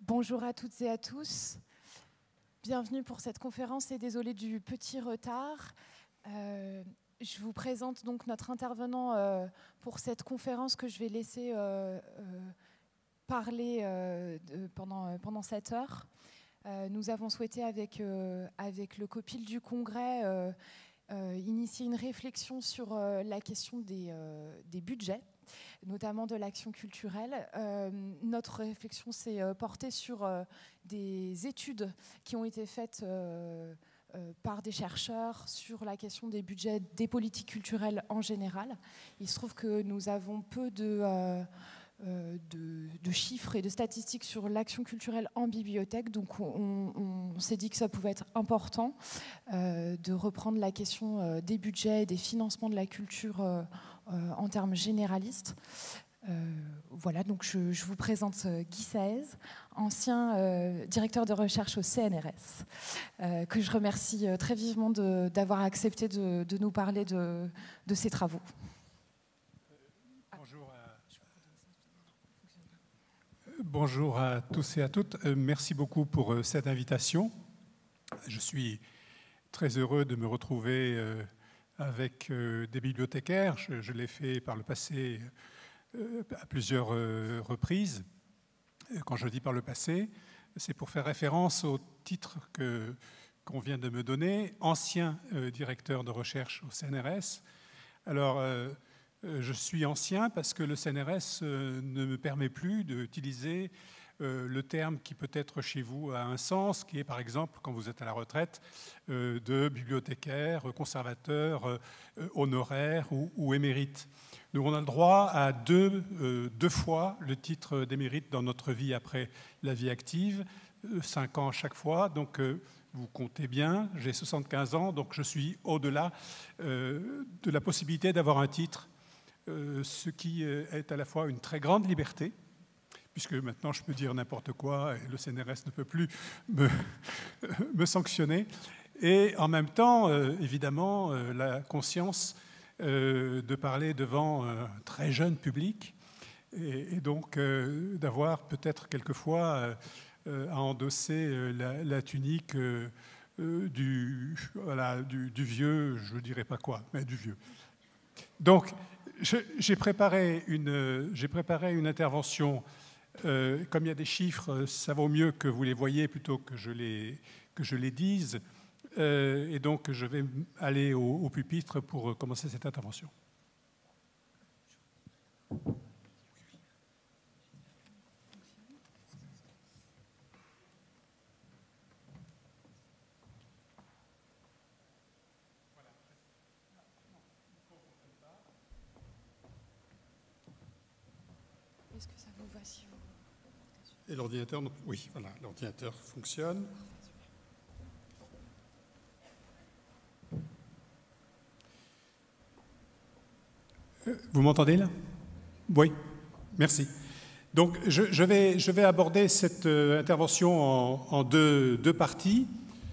Bonjour à toutes et à tous. Bienvenue pour cette conférence et désolé du petit retard. Je vous présente donc notre intervenant pour cette conférence que je vais laisser parler pendant 7 heures. Nous avons souhaité avec le COPIL du Congrès initier une réflexion sur la question des budgets, notamment de l'action culturelle. Notre réflexion s'est portée sur des études qui ont été faites par des chercheurs sur la question des budgets des politiques culturelles en général. Il se trouve que nous avons peu de chiffres et de statistiques sur l'action culturelle en bibliothèque, donc on s'est dit que ça pouvait être important de reprendre la question des budgets et des financements de la culture en termes généralistes. Voilà, donc je vous présente Guy Saez, ancien directeur de recherche au CNRS, que je remercie très vivement d'avoir accepté de nous parler de ses travaux. Bonjour à tous et à toutes. Merci beaucoup pour cette invitation. Je suis très heureux de me retrouver avec des bibliothécaires. Je l'ai fait par le passé à plusieurs reprises. Quand je dis par le passé, c'est pour faire référence au titre qu'on vient de me donner, ancien directeur de recherche au CNRS. Alors, je suis ancien parce que le CNRS ne me permet plus d'utiliser le terme qui peut-être chez vous a un sens, qui est par exemple, quand vous êtes à la retraite, de bibliothécaire, conservateur, honoraire ou émérite. Donc on a le droit à deux fois le titre d'émérite dans notre vie après la vie active, 5 ans à chaque fois. Donc vous comptez bien, j'ai 75 ans, donc je suis au-delà de la possibilité d'avoir un titre. Ce qui est à la fois une très grande liberté, puisque maintenant je peux dire n'importe quoi et le CNRS ne peut plus me sanctionner, et en même temps, évidemment, la conscience de parler devant un très jeune public, et donc d'avoir peut-être quelquefois à endosser la tunique du vieux, je ne dirais pas quoi, mais du vieux. Donc, j'ai préparé une intervention. Comme il y a des chiffres, ça vaut mieux que vous les voyez plutôt que je les dise. Et donc, je vais aller au pupitre pour commencer cette intervention. Est-ce que ça vous va si vous... Et l'ordinateur, oui, voilà, l'ordinateur fonctionne. Vous m'entendez là? Oui, merci. Donc, je vais aborder cette intervention en deux parties.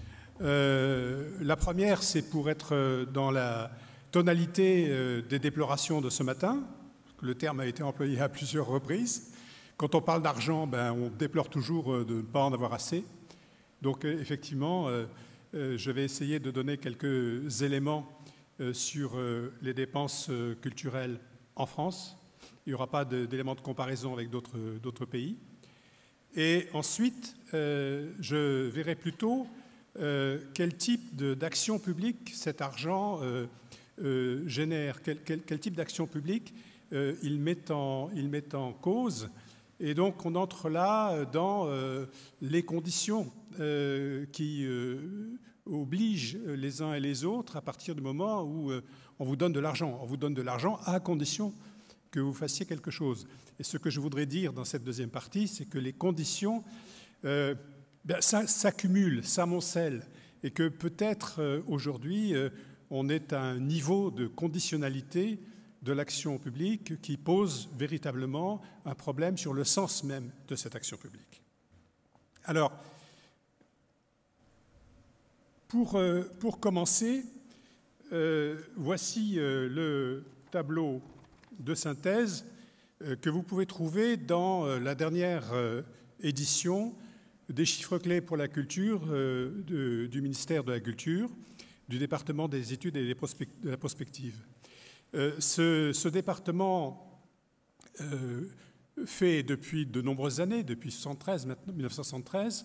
La première, c'est pour être dans la tonalité des déplorations de ce matin. Le terme a été employé à plusieurs reprises. Quand on parle d'argent, on déplore toujours de ne pas en avoir assez. Donc effectivement, je vais essayer de donner quelques éléments sur les dépenses culturelles en France. Il n'y aura pas d'éléments de comparaison avec d'autres pays. Et ensuite, je verrai plutôt quel type d'action publique cet argent génère, quel type d'action publique il met en cause, et donc on entre là dans les conditions qui obligent les uns et les autres à partir du moment où on vous donne de l'argent. On vous donne de l'argent à condition que vous fassiez quelque chose. Et ce que je voudrais dire dans cette deuxième partie, c'est que les conditions ça s'accumule, s'amoncelle, et que peut-être aujourd'hui on est à un niveau de conditionnalité de l'action publique qui pose véritablement un problème sur le sens même de cette action publique. Alors, pour commencer, voici le tableau de synthèse que vous pouvez trouver dans la dernière édition des chiffres clés pour la culture du ministère de la Culture, du département des études et de la prospective. Ce département fait depuis de nombreuses années, depuis 1973,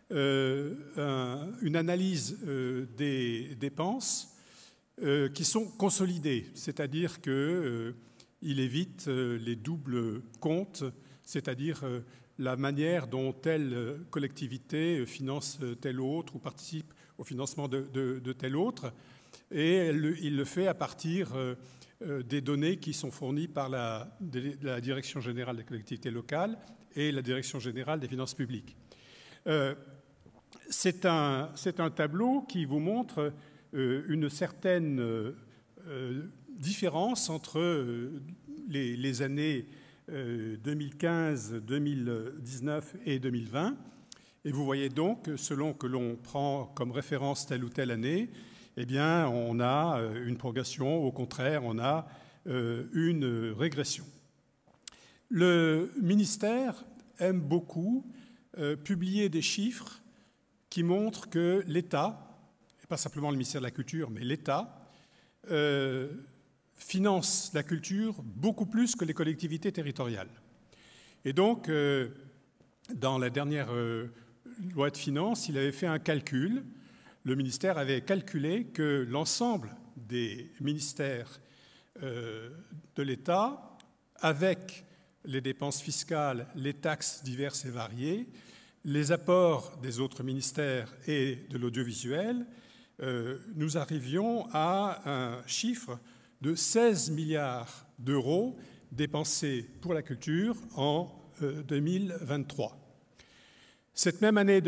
une analyse des dépenses qui sont consolidées, c'est-à-dire qu'il évite les doubles comptes, c'est-à-dire la manière dont telle collectivité finance telle autre ou participe au financement de telle autre, et il le fait à partir des données qui sont fournies par la Direction générale des collectivités locales et la Direction générale des finances publiques. C'est un tableau qui vous montre une certaine différence entre les années 2015, 2019 et 2020. Et vous voyez donc, selon que l'on prend comme référence telle ou telle année, eh bien, on a une progression, au contraire, on a une régression. Le ministère aime beaucoup publier des chiffres qui montrent que l'État, et pas simplement le ministère de la Culture, mais l'État, finance la culture beaucoup plus que les collectivités territoriales. Et donc, dans la dernière loi de finances, il avait fait un calcul. Le ministère avait calculé que l'ensemble des ministères de l'État, avec les dépenses fiscales, les taxes diverses et variées, les apports des autres ministères et de l'audiovisuel, nous arrivions à un chiffre de 16 milliards d'euros dépensés pour la culture en 2023. Cette même année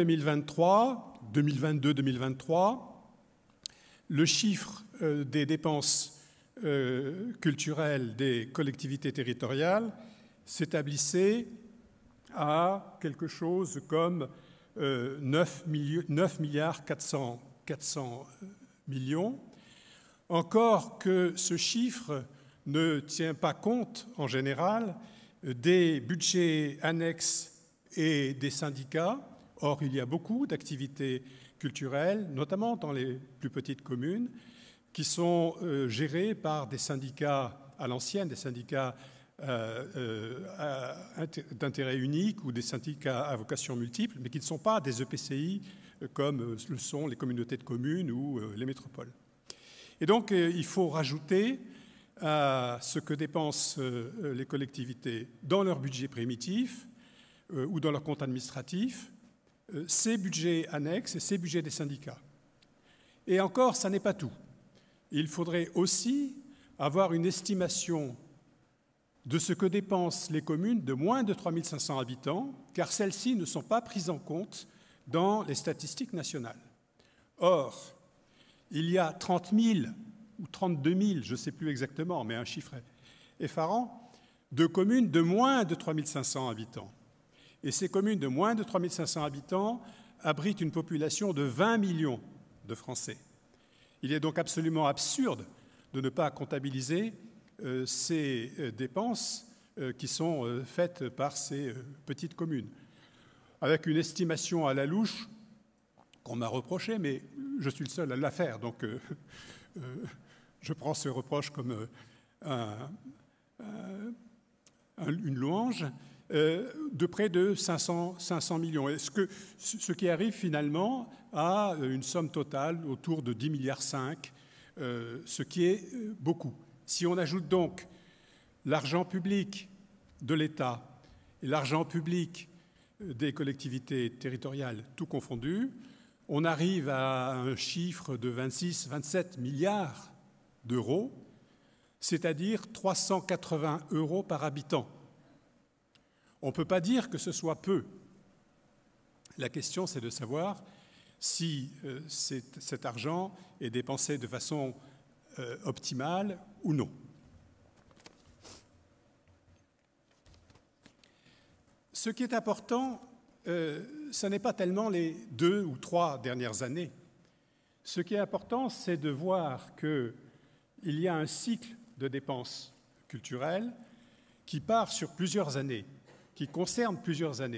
2022-2023, le chiffre des dépenses culturelles des collectivités territoriales s'établissait à quelque chose comme 9 milliards 400 millions. Encore que ce chiffre ne tient pas compte, en général, des budgets annexes et des syndicats. Or, il y a beaucoup d'activités culturelles, notamment dans les plus petites communes, qui sont gérées par des syndicats à l'ancienne, des syndicats d'intérêt unique ou des syndicats à vocation multiple, mais qui ne sont pas des EPCI comme le sont les communautés de communes ou les métropoles. Et donc, il faut rajouter à ce que dépensent les collectivités dans leur budget primitif ou dans leur compte administratif, ces budgets annexes et ces budgets des syndicats. Et encore, ça n'est pas tout. Il faudrait aussi avoir une estimation de ce que dépensent les communes de moins de 3 500 habitants, car celles-ci ne sont pas prises en compte dans les statistiques nationales. Or, il y a 30 000 ou 32 000, je ne sais plus exactement, mais un chiffre effarant, de communes de moins de 3 500 habitants. Et ces communes de moins de 3 500 habitants abritent une population de 20 millions de Français. Il est donc absolument absurde de ne pas comptabiliser ces dépenses qui sont faites par ces petites communes. Avec une estimation à la louche qu'on m'a reprochée, mais je suis le seul à la faire, donc je prends ce reproche comme une louange, de près de 500 millions. Et ce qui arrive finalement à une somme totale autour de 10,5 milliards, ce qui est beaucoup. Si on ajoute donc l'argent public de l'État et l'argent public des collectivités territoriales, tout confondu, on arrive à un chiffre de 26-27 milliards d'euros, c'est-à-dire 380 € par habitant. On ne peut pas dire que ce soit peu. La question, c'est de savoir si cet argent est dépensé de façon optimale ou non. Ce qui est important, ce n'est pas tellement les 2 ou 3 dernières années. Ce qui est important, c'est de voir qu'il y a un cycle de dépenses culturelles qui part sur plusieurs années, qui concerne plusieurs années,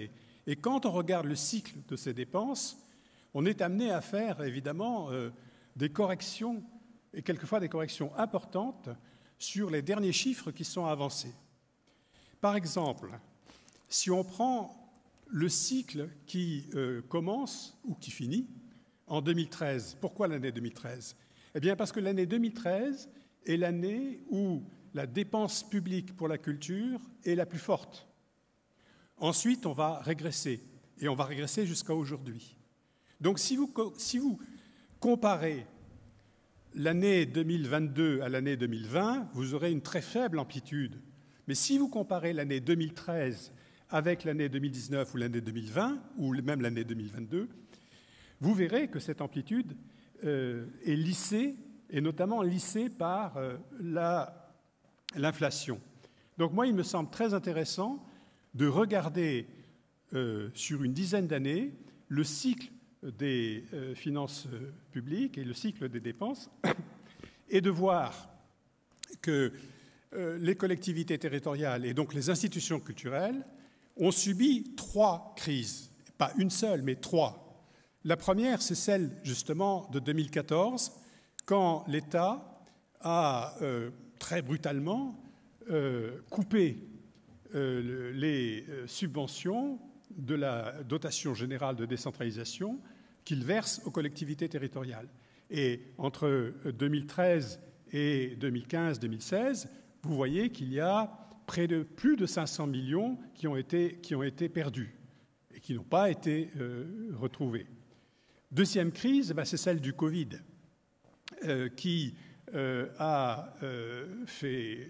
Et quand on regarde le cycle de ces dépenses, on est amené à faire évidemment des corrections, et quelquefois des corrections importantes, sur les derniers chiffres qui sont avancés. Par exemple, si on prend le cycle qui commence ou qui finit en 2013, pourquoi l'année 2013 ? Eh bien parce que l'année 2013 est l'année où la dépense publique pour la culture est la plus forte. Ensuite, on va régresser, et on va régresser jusqu'à aujourd'hui. Donc si vous comparez l'année 2022 à l'année 2020, vous aurez une très faible amplitude. Mais si vous comparez l'année 2013 avec l'année 2019 ou l'année 2020, ou même l'année 2022, vous verrez que cette amplitude est lissée, et notamment lissée par l'inflation. Donc moi, il me semble très intéressant de regarder sur une dizaine d'années le cycle des finances publiques et le cycle des dépenses, et de voir que les collectivités territoriales et donc les institutions culturelles ont subi 3 crises, pas une seule, mais 3. La première, c'est celle justement de 2014, quand l'État a très brutalement coupé les subventions de la dotation générale de décentralisation qu'il verse aux collectivités territoriales. Et entre 2013 et 2015-2016, vous voyez qu'il y a plus de 500 millions qui ont été perdus et qui n'ont pas été retrouvés. Deuxième crise, c'est celle du Covid, qui a fait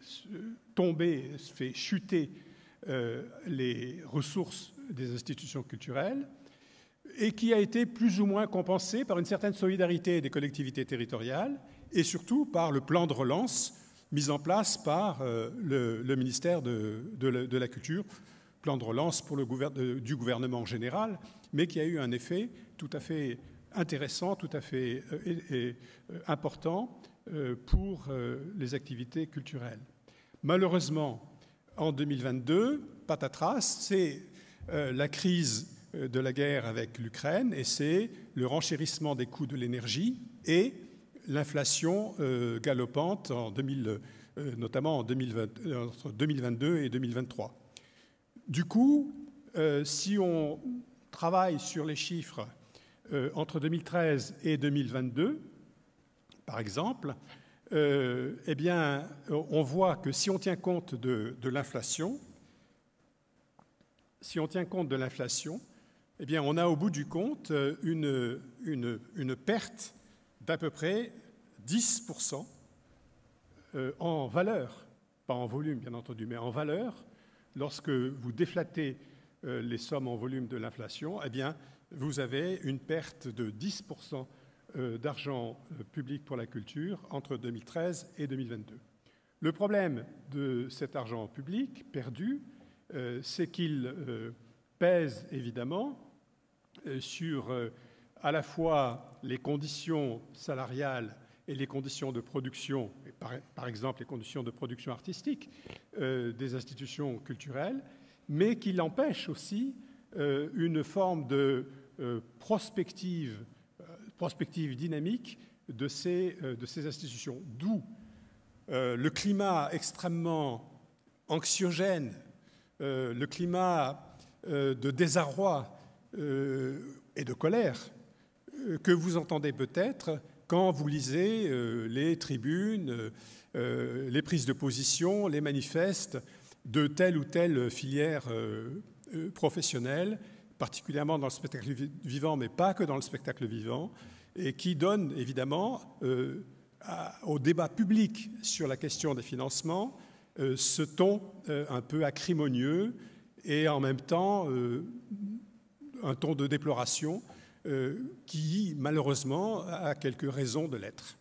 chuter les ressources des institutions culturelles et qui a été plus ou moins compensée par une certaine solidarité des collectivités territoriales et surtout par le plan de relance mis en place par le ministère de la Culture, plan de relance du gouvernement en général, mais qui a eu un effet tout à fait intéressant, tout à fait important pour les activités culturelles. Malheureusement, en 2022, patatras, c'est la crise de la guerre avec l'Ukraine et c'est le renchérissement des coûts de l'énergie et l'inflation galopante, notamment entre 2022 et 2023. Du coup, si on travaille sur les chiffres entre 2013 et 2022, par exemple, eh bien, on voit que si on tient compte de l'inflation, eh bien, on a au bout du compte une perte d'à peu près 10% en valeur, pas en volume bien entendu, mais en valeur. Lorsque vous déflatez les sommes en volume de l'inflation, eh bien, vous avez une perte de 10% d'argent public pour la culture entre 2013 et 2022. Le problème de cet argent public perdu, c'est qu'il pèse évidemment sur à la fois les conditions salariales et les conditions de production, et par exemple les conditions de production artistique des institutions culturelles, mais qu'il empêche aussi une forme de prospective dynamique de ces institutions. D'où le climat extrêmement anxiogène, le climat de désarroi et de colère que vous entendez peut-être quand vous lisez les tribunes, les prises de position, les manifestes de telle ou telle filière professionnelle, particulièrement dans le spectacle vivant, mais pas que dans le spectacle vivant, et qui donne évidemment au débat public sur la question des financements ce ton un peu acrimonieux et en même temps un ton de déploration qui, malheureusement, a quelques raisons de l'être.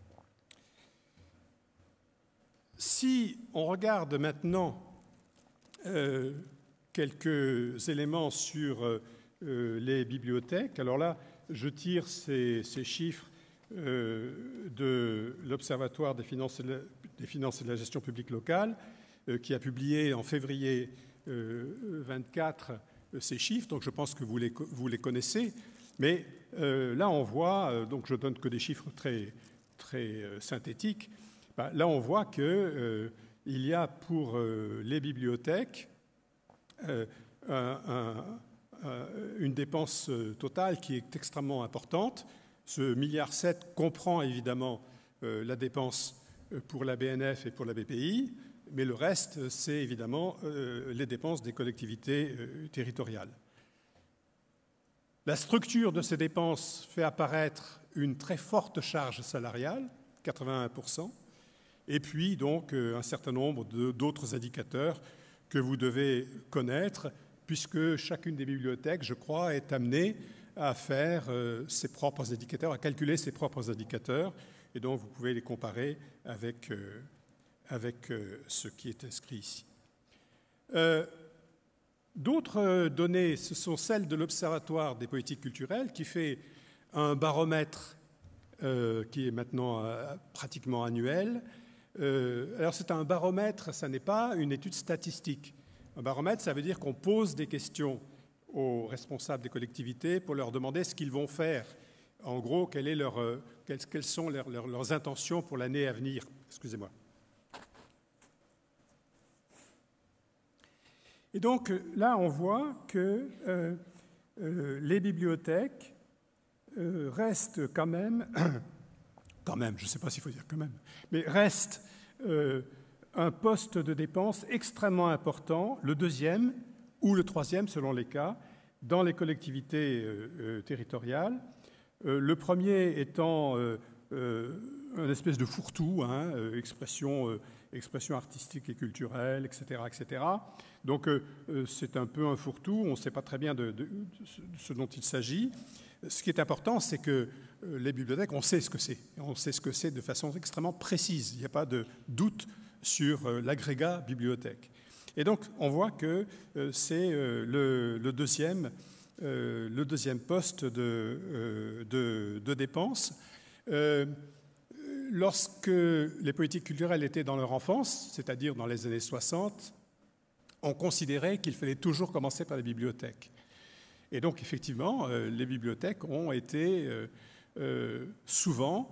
Si on regarde maintenant quelques éléments sur les bibliothèques, alors là, je tire ces chiffres de l'Observatoire des finances et de la gestion publique locale, qui a publié en février 24 ces chiffres, donc je pense que vous les connaissez. Mais là, on voit, donc je donne que des chiffres très, très synthétiques. Là, on voit qu'il y a pour les bibliothèques une dépense totale qui est extrêmement importante. Ce 1,7 milliard comprend évidemment la dépense pour la BNF et pour la BPI, mais le reste, c'est évidemment les dépenses des collectivités territoriales. La structure de ces dépenses fait apparaître une très forte charge salariale, 81%, et puis donc un certain nombre d'autres indicateurs que vous devez connaître, puisque chacune des bibliothèques, je crois, est amenée à faire ses propres indicateurs, à calculer ses propres indicateurs, et donc vous pouvez les comparer avec ce qui est inscrit ici. D'autres données, ce sont celles de l'Observatoire des politiques culturelles, qui fait un baromètre qui est maintenant pratiquement annuel. Alors c'est un baromètre, ça n'est pas une étude statistique. Un baromètre, ça veut dire qu'on pose des questions aux responsables des collectivités pour leur demander ce qu'ils vont faire. En gros, quelles sont leurs intentions pour l'année à venir. Excusez-moi. Et donc là, on voit que les bibliothèques restent quand même, je ne sais pas s'il faut dire quand même, mais restent un poste de dépense extrêmement important, le deuxième ou le troisième selon les cas, dans les collectivités territoriales. Le premier étant une espèce de fourre-tout, expression artistique et culturelle, etc., etc. Donc c'est un peu un fourre-tout, on ne sait pas très bien de ce dont il s'agit. Ce qui est important, c'est que les bibliothèques, on sait ce que c'est. On sait ce que c'est de façon extrêmement précise. Il n'y a pas de doute sur l'agrégat bibliothèque. Et donc, on voit que c'est le deuxième poste de dépenses. Lorsque les politiques culturelles étaient dans leur enfance, c'est-à-dire dans les années 60, on considérait qu'il fallait toujours commencer par les bibliothèques. Et donc, effectivement, les bibliothèques ont été souvent,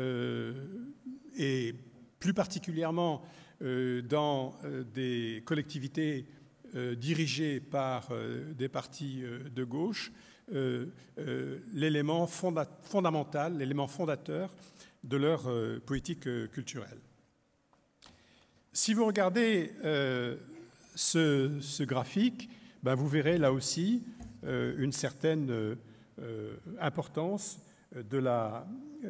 et plus particulièrement dans des collectivités dirigées par des partis de gauche, l'élément fondamental, l'élément fondateur de leur politique culturelle. Si vous regardez ce graphique, vous verrez là aussi une certaine importance de la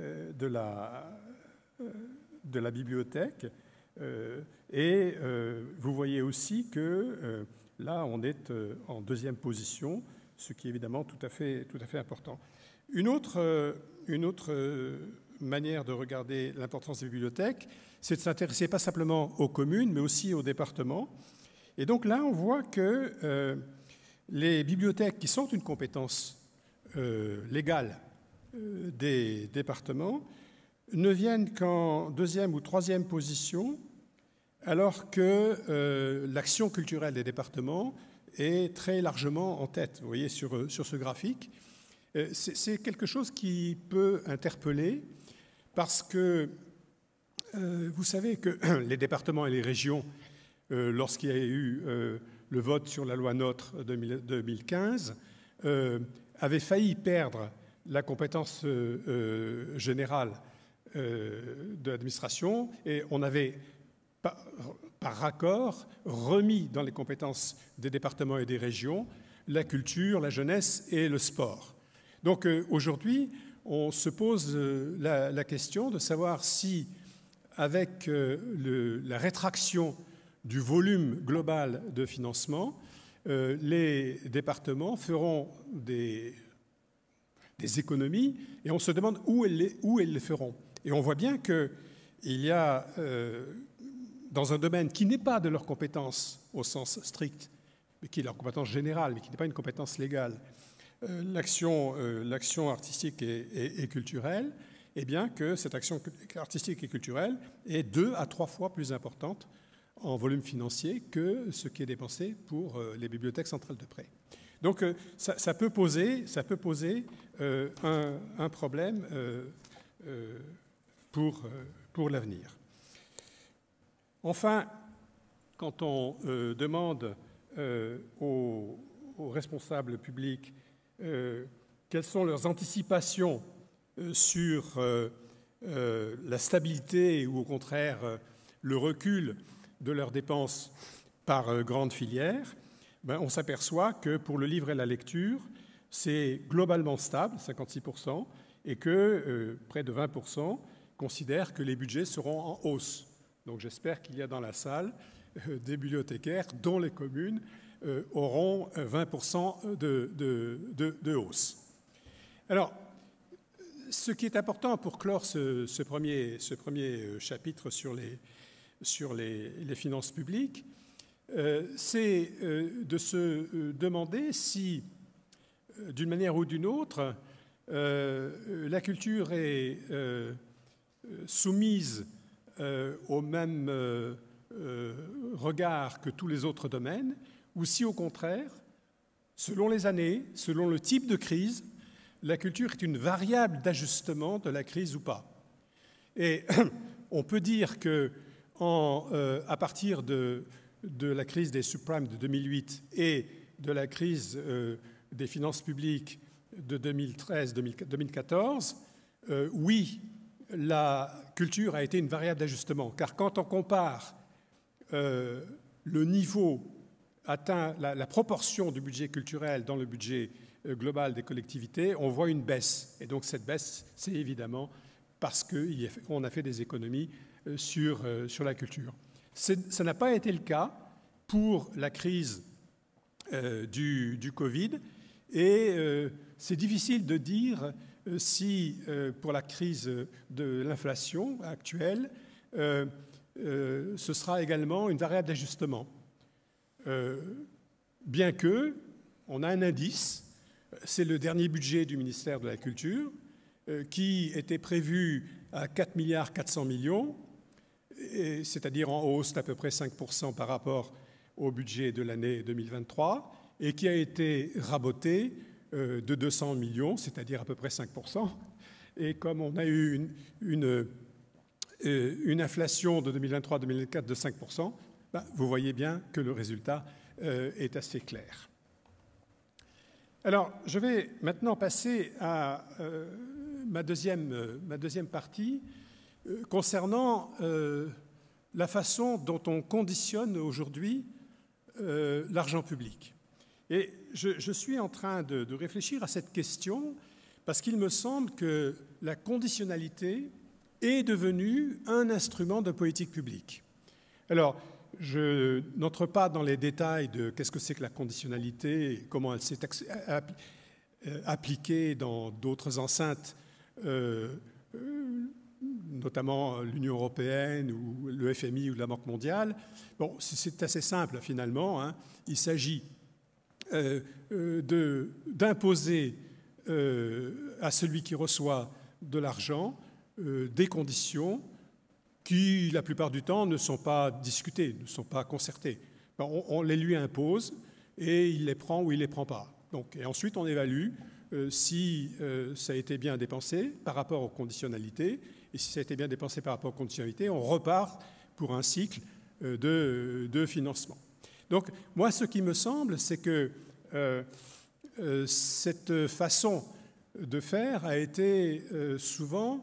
bibliothèque. Et vous voyez aussi que là, on est en deuxième position, ce qui est évidemment tout à fait important. Une autre manière de regarder l'importance des bibliothèques, c'est de s'intéresser pas simplement aux communes, mais aussi aux départements. Et donc là, on voit que les bibliothèques, qui sont une compétence légale des départements, ne viennent qu'en deuxième ou troisième position, alors que l'action culturelle des départements est très largement en tête. Vous voyez sur ce graphique. C'est quelque chose qui peut interpeller, parce que vous savez que les départements et les régions, lorsqu'il y a eu le vote sur la loi NOTRe 2015, avaient failli perdre la compétence générale de l'administration, et on avait, par raccord, remis dans les compétences des départements et des régions la culture, la jeunesse et le sport. Donc aujourd'hui, on se pose la question de savoir si, avec la rétraction du volume global de financement, les départements feront des économies, et on se demande où elles les feront. Et on voit bien qu'il y a, dans un domaine qui n'est pas de leur compétence au sens strict, mais qui est leur compétence générale, mais qui n'est pas une compétence légale, l'action artistique et culturelle, et bien que cette action artistique et culturelle est 2 à 3 fois plus importante en volume financier que ce qui est dépensé pour les bibliothèques centrales de prêt. Donc ça peut poser un problème pour l'avenir. Enfin, quand on demande aux responsables publics quelles sont leurs anticipations sur la stabilité ou au contraire le recul de leurs dépenses par grandes filières, on s'aperçoit que pour le livre et la lecture, c'est globalement stable, 56%, et que près de 20% considèrent que les budgets seront en hausse. Donc j'espère qu'il y a dans la salle des bibliothécaires dont les communes auront 20% de hausse. Alors, ce qui est important pour clore ce premier chapitre sur les finances publiques, c'est de se demander si, d'une manière ou d'une autre, la culture est soumise au même regard que tous les autres domaines, ou si au contraire, selon les années, selon le type de crise, la culture est une variable d'ajustement de la crise ou pas. Et on peut dire que à partir de la crise des subprimes de 2008 et de la crise des finances publiques de 2013-2014, oui, la culture a été une variable d'ajustement, car quand on compare le niveau atteint, la proportion du budget culturel dans le budget global des collectivités, on voit une baisse. Et donc cette baisse, c'est évidemment parce qu'on a fait des économies sur la culture. Ça n'a pas été le cas pour la crise du Covid, et c'est difficile de dire si, pour la crise de l'inflation actuelle, ce sera également une variable d'ajustement. Bien que, on a un indice, c'est le dernier budget du ministère de la Culture, qui était prévu à 4,4 milliards, c'est-à-dire en hausse d'à peu près 5% par rapport au budget de l'année 2023, et qui a été raboté de 200 millions, c'est-à-dire à peu près 5%. Et comme on a eu une inflation de 2023-2024 de 5%, vous voyez bien que le résultat est assez clair. Alors, je vais maintenant passer à ma deuxième partie concernant la façon dont on conditionne aujourd'hui l'argent public. Et je suis en train de réfléchir à cette question parce qu'il me semble que la conditionnalité est devenue un instrument de politique publique. Alors, je n'entre pas dans les détails de qu'est-ce que c'est que la conditionnalité et comment elle s'est appliquée dans d'autres enceintes, notamment l'Union européenne ou le FMI ou la Banque mondiale. Bon, c'est assez simple finalement, hein. Il s'agit d'imposer à celui qui reçoit de l'argent des conditions qui, la plupart du temps, ne sont pas discutées, ne sont pas concertées. On les lui impose et il les prend ou il ne les prend pas. Donc, et ensuite, on évalue si ça a été bien dépensé par rapport aux conditionnalités. Et si ça a été bien dépensé par rapport aux conditionnalités, on repart pour un cycle de financement. Donc, moi, ce qui me semble, c'est que cette façon de faire a été souvent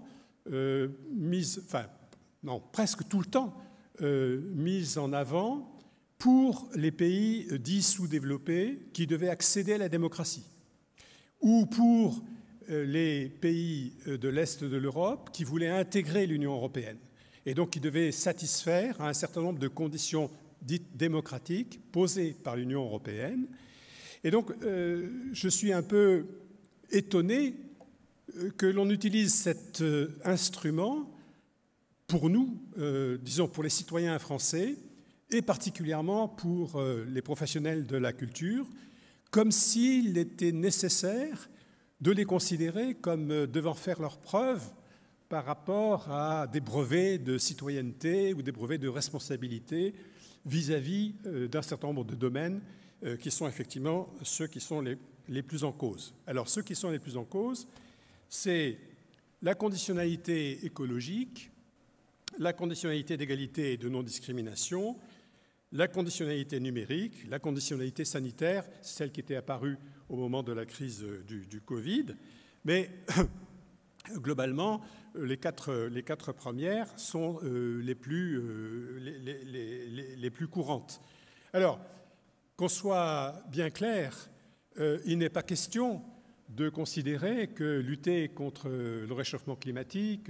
presque tout le temps mise en avant pour les pays dits sous-développés qui devaient accéder à la démocratie, ou pour les pays de l'Est de l'Europe qui voulaient intégrer l'Union européenne et donc qui devaient satisfaire à un certain nombre de conditions dites démocratiques posées par l'Union européenne. Et donc, je suis un peu étonné que l'on utilise cet instrument pour nous, disons pour les citoyens français, et particulièrement pour les professionnels de la culture, comme s'il était nécessaire de les considérer comme devant faire leurs preuves par rapport à des brevets de citoyenneté ou des brevets de responsabilité vis-à-vis d'un certain nombre de domaines qui sont effectivement ceux qui sont les plus en cause. Alors, ceux qui sont les plus en cause, c'est la conditionnalité écologique, la conditionnalité d'égalité et de non-discrimination, la conditionnalité numérique, la conditionnalité sanitaire, celle qui était apparue au moment de la crise du Covid. Mais globalement, les quatre premières sont les plus courantes. Alors, qu'on soit bien clair, il n'est pas question de considérer que lutter contre le réchauffement climatique,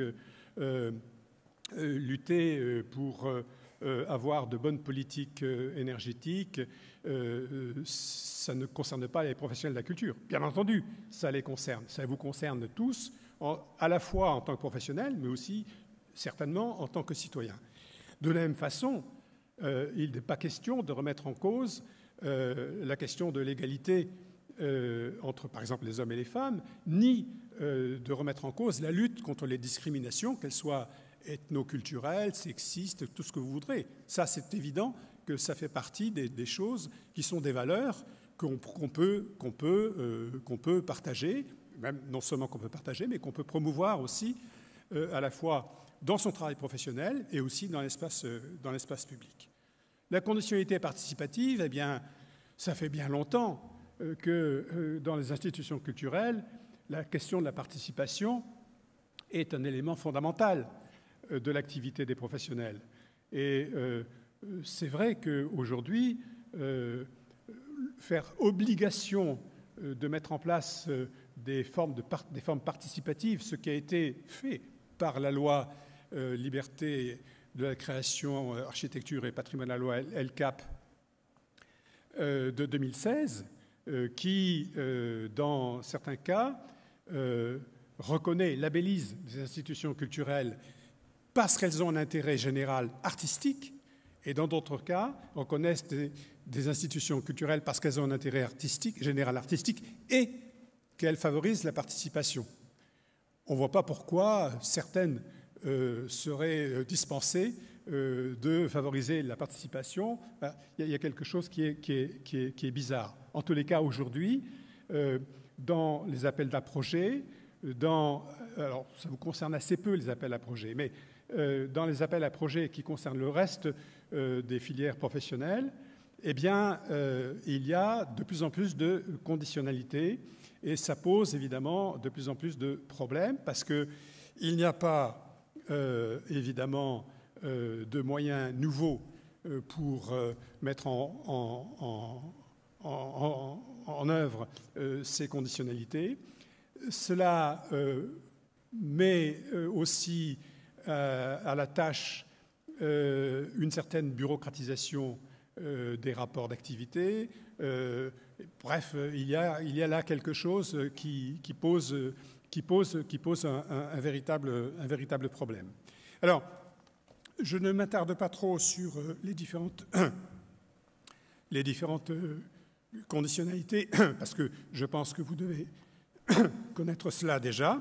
lutter pour avoir de bonnes politiques énergétiques, ça ne concerne pas les professionnels de la culture. Bien entendu, ça les concerne. Ça vous concerne tous, à la fois en tant que professionnels, mais aussi certainement en tant que citoyens. De la même façon, il n'est pas question de remettre en cause la question de l'égalité entre, par exemple, les hommes et les femmes, ni de remettre en cause la lutte contre les discriminations, qu'elles soient ethnoculturelles, sexistes, tout ce que vous voudrez. Ça, c'est évident que ça fait partie des choses qui sont des valeurs qu'on peut partager, même non seulement qu'on peut partager, mais qu'on peut promouvoir aussi à la fois dans son travail professionnel et aussi dans l'espace public. La conditionnalité participative, eh bien, ça fait bien longtemps que dans les institutions culturelles, la question de la participation est un élément fondamental de l'activité des professionnels. Et c'est vrai qu'aujourd'hui, faire obligation de mettre en place des formes participatives, ce qui a été fait par la loi Liberté de la création, architecture et patrimoine, la loi LCAP de 2016, qui, dans certains cas, reconnaît, labellise des institutions culturelles parce qu'elles ont un intérêt général artistique, et dans d'autres cas, reconnaissent des institutions culturelles parce qu'elles ont un intérêt artistique, général artistique, et qu'elles favorisent la participation. On ne voit pas pourquoi certaines seraient dispensées de favoriser la participation. Il y a quelque chose qui est bizarre. En tous les cas, aujourd'hui, dans les appels à projets, alors ça vous concerne assez peu les appels à projets, mais dans les appels à projets qui concernent le reste des filières professionnelles, eh bien, il y a de plus en plus de conditionnalités et ça pose évidemment de plus en plus de problèmes parce qu'il n'y a pas évidemment de moyens nouveaux pour mettre en œuvre ces conditionnalités. Cela met aussi à la tâche une certaine bureaucratisation des rapports d'activité. Bref, il y a là quelque chose qui pose un véritable problème. Alors, je ne m'attarde pas trop sur les différentes conditionnalités, parce que je pense que vous devez connaître cela déjà.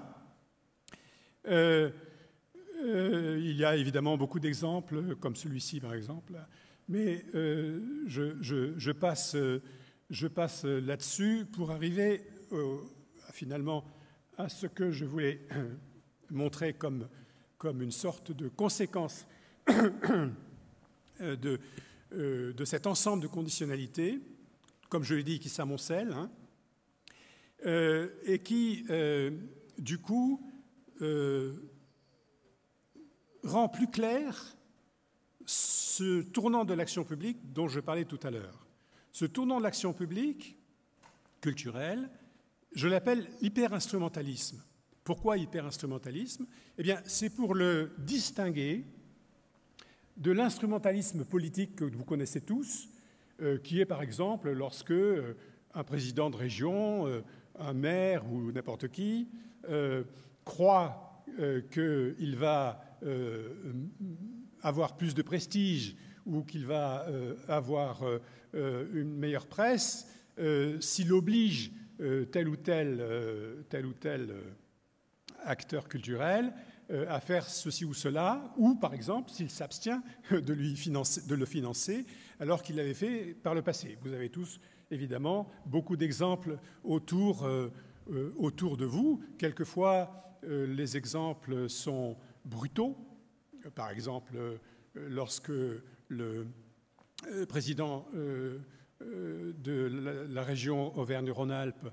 Il y a évidemment beaucoup d'exemples, comme celui-ci par exemple, mais je passe là-dessus pour arriver finalement à ce que je voulais montrer comme une sorte de conséquence de cet ensemble de conditionnalités, comme je l'ai dit, qui s'amoncellent, et qui, du coup, rend plus clair ce tournant de l'action publique dont je parlais tout à l'heure. Ce tournant de l'action publique culturelle, je l'appelle hyper-instrumentalisme. Pourquoi hyper-instrumentalisme ? Eh bien, c'est pour le distinguer de l'instrumentalisme politique que vous connaissez tous, qui est par exemple lorsque un président de région, un maire ou n'importe qui croit qu'il va avoir plus de prestige ou qu'il va avoir une meilleure presse s'il oblige tel ou tel acteur culturel à faire ceci ou cela, ou par exemple s'il s'abstient de le financer alors qu'il l'avait fait par le passé. Vous avez tous évidemment beaucoup d'exemples autour de vous. Quelquefois, les exemples sont brutaux. Par exemple, lorsque le président de la région Auvergne-Rhône-Alpes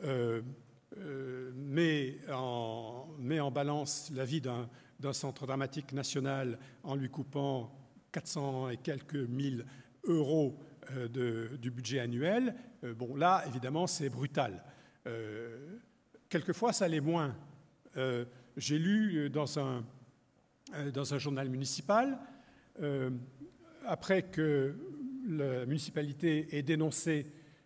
met en balance la vie d'un centre dramatique national en lui coupant 400 et quelques mille euros du budget annuel. Bon, là, évidemment, c'est brutal. Quelquefois, ça l'est moins. J'ai lu dans un journal municipal, après que la municipalité ait dénoncé,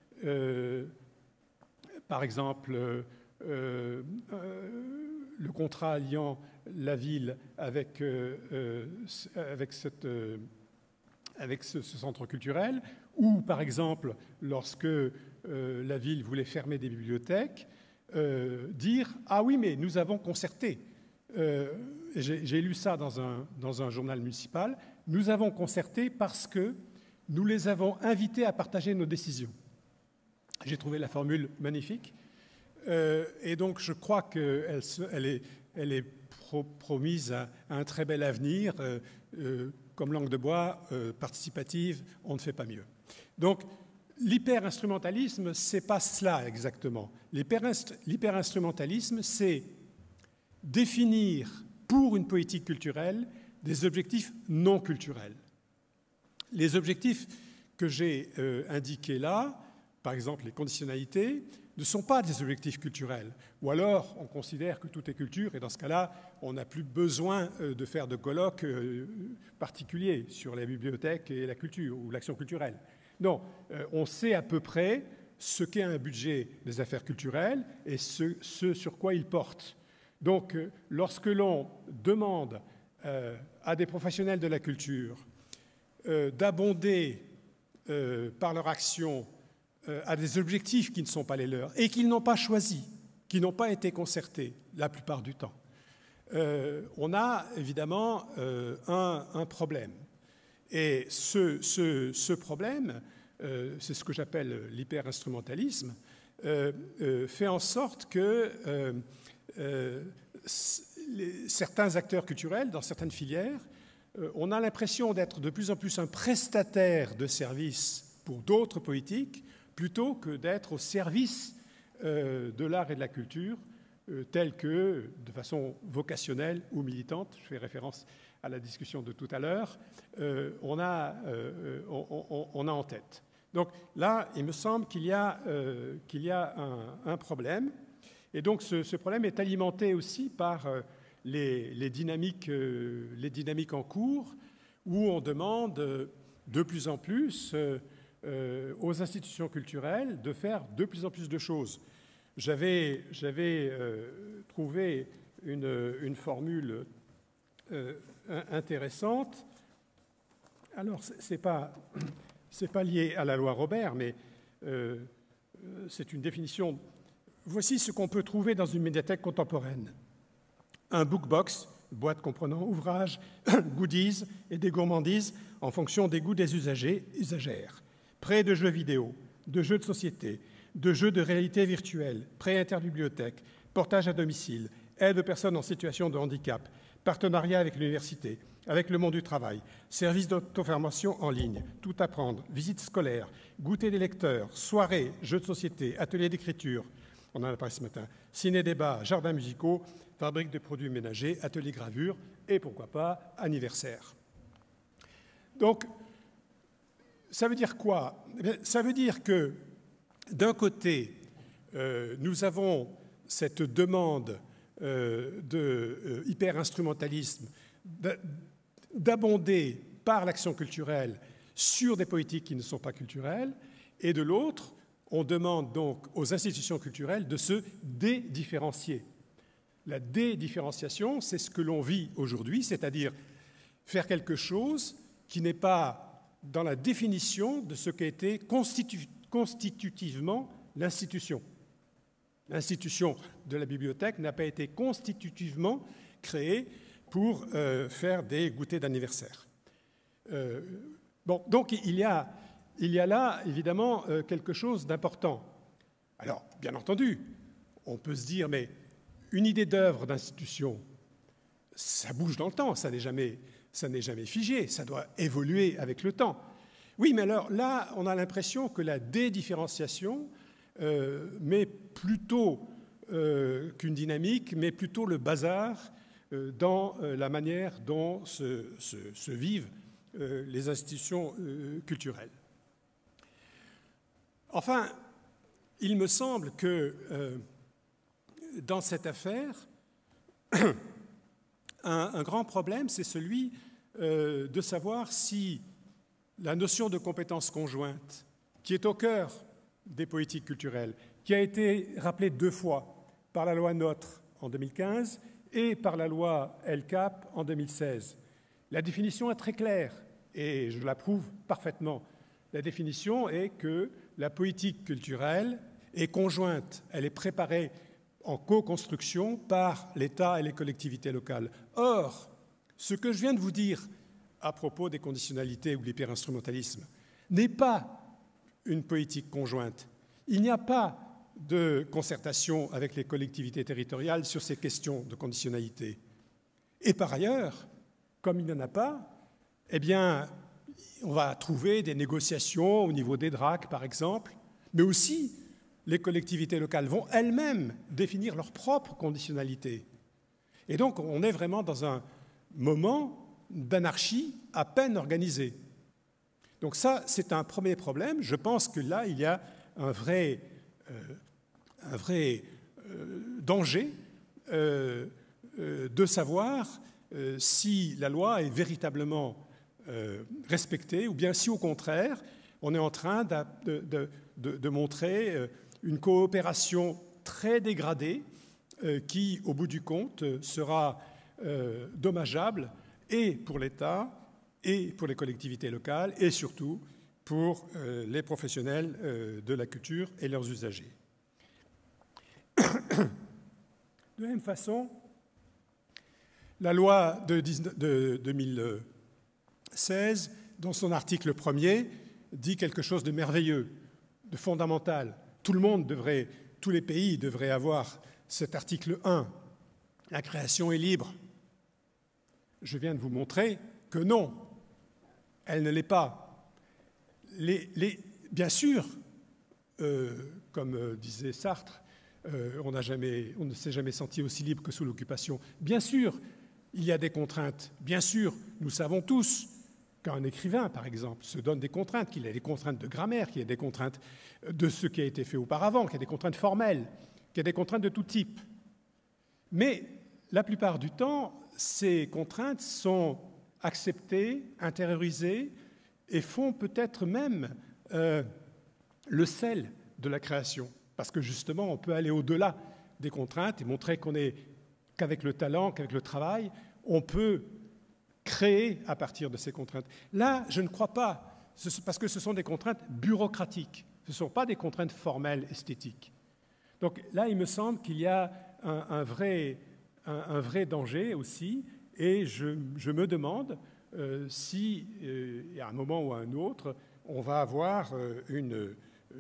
par exemple, le contrat alliant la ville avec ce centre culturel, ou par exemple, lorsque la ville voulait fermer des bibliothèques, dire « Ah oui, mais nous avons concerté ». J'ai lu ça dans un journal municipal. Nous avons concerté parce que nous les avons invités à partager nos décisions. J'ai trouvé la formule magnifique. Et donc, je crois qu'elle est promise à un très bel avenir. Comme langue de bois, participative, on ne fait pas mieux. Donc, l'hyper-instrumentalisme, ce n'est pas cela exactement. L'hyper-instrumentalisme, c'est définir pour une politique culturelle des objectifs non culturels. Les objectifs que j'ai indiqués là, par exemple les conditionnalités, ne sont pas des objectifs culturels. Ou alors on considère que tout est culture et dans ce cas-là, on n'a plus besoin de faire de colloques particuliers sur les bibliothèques et la culture ou l'action culturelle. Non, on sait à peu près ce qu'est un budget des affaires culturelles et ce sur quoi il porte. Donc, lorsque l'on demande à des professionnels de la culture d'abonder par leur action à des objectifs qui ne sont pas les leurs et qu'ils n'ont pas choisis, qui n'ont pas été concertés la plupart du temps, on a évidemment un problème. Et ce problème, c'est ce que j'appelle l'hyper-instrumentalisme, fait en sorte que certains acteurs culturels, dans certaines filières, on a l'impression d'être de plus en plus un prestataire de services pour d'autres politiques, plutôt que d'être au service de l'art et de la culture, tel que, de façon vocationnelle ou militante, je fais référence à la discussion de tout à l'heure, on a en tête. Donc là, il me semble qu'il y a un problème. Et donc ce problème est alimenté aussi par les dynamiques en cours, où on demande de plus en plus aux institutions culturelles de faire de plus en plus de choses. J'avais trouvé une formule intéressante. Alors, c'est pas lié à la loi Robert, mais c'est une définition. Voici ce qu'on peut trouver dans une médiathèque contemporaine. Un bookbox, boîte comprenant ouvrages, goodies et des gourmandises en fonction des goûts des usagères. Près de jeux vidéo, de jeux de société, de jeux de réalité virtuelle, prêt interbibliothèque, portage à domicile, aide aux personnes en situation de handicap, partenariat avec l'université, avec le monde du travail, services d'auto-formation en ligne, tout apprendre, visites scolaires, goûter des lecteurs, soirées, jeux de société, ateliers d'écriture, on en a parlé ce matin, ciné-débat, jardins musicaux, fabrique de produits ménagers, ateliers gravure et, pourquoi pas, anniversaire. Donc, ça veut dire quoi? Ça veut dire que, d'un côté, nous avons cette demande de hyper-instrumentalisme, d'abonder par l'action culturelle sur des politiques qui ne sont pas culturelles, et de l'autre, on demande donc aux institutions culturelles de se dédifférencier. La dédifférenciation, c'est ce que l'on vit aujourd'hui, c'est-à-dire faire quelque chose qui n'est pas dans la définition de ce qu'a été constitutivement l'institution. L'institution de la bibliothèque n'a pas été constitutivement créée pour faire des goûters d'anniversaire. Donc il y a il y a là, évidemment, quelque chose d'important. Alors, bien entendu, on peut se dire, mais une idée d'œuvre d'institution, ça bouge dans le temps, ça n'est jamais figé, ça doit évoluer avec le temps. Oui, mais alors là, on a l'impression que la dédifférenciation met plutôt qu'une dynamique, mais plutôt le bazar dans la manière dont se vivent les institutions culturelles. Enfin, il me semble que dans cette affaire, un grand problème, c'est celui de savoir si la notion de compétence conjointe, qui est au cœur des politiques culturelles, qui a été rappelée 2 fois par la loi NOTRe en 2015 et par la loi LCAP en 2016. La définition est très claire et je l'approuve parfaitement. La définition est que la politique culturelle est conjointe, elle est préparée en co-construction par l'État et les collectivités locales. Or, ce que je viens de vous dire à propos des conditionnalités ou de l'hyperinstrumentalisme n'est pas une politique conjointe. Il n'y a pas de concertation avec les collectivités territoriales sur ces questions de conditionnalité. Et par ailleurs, comme il n'y en a pas, eh bien, on va trouver des négociations au niveau des DRAC, par exemple, mais aussi les collectivités locales vont elles-mêmes définir leurs propres conditionnalités. Et donc, on est vraiment dans un moment d'anarchie à peine organisée. Donc ça, c'est un premier problème. Je pense que là, il y a un vrai danger de savoir si la loi est véritablement respectée ou bien si, au contraire, on est en train de montrer une coopération très dégradée qui, au bout du compte, sera dommageable et pour l'État, et pour les collectivités locales, et surtout pour les professionnels de la culture et leurs usagers. De la même façon, la loi de 2016, dans son article 1er, dit quelque chose de merveilleux, de fondamental. Tous les pays devraient avoir cet article 1. La création est libre. Je viens de vous montrer que non, elle ne l'est pas. Bien sûr, comme disait Sartre, on ne s'est jamais senti aussi libre que sous l'occupation. Bien sûr, il y a des contraintes. Bien sûr, nous savons tous qu'un écrivain, par exemple, se donne des contraintes, qu'il y a des contraintes de grammaire, qu'il y a des contraintes de ce qui a été fait auparavant, qu'il y a des contraintes formelles, qu'il y a des contraintes de tout type. Mais la plupart du temps, ces contraintes sont acceptées, intériorisées et font peut-être même le sel de la création. Parce que justement, on peut aller au-delà des contraintes et montrer qu'avec le talent, qu'avec le travail, on peut créer à partir de ces contraintes. Là, je ne crois pas, parce que ce sont des contraintes bureaucratiques, ce ne sont pas des contraintes formelles, esthétiques. Donc là, il me semble qu'il y a un vrai danger aussi, et je me demande si, à un moment ou à un autre, on va avoir une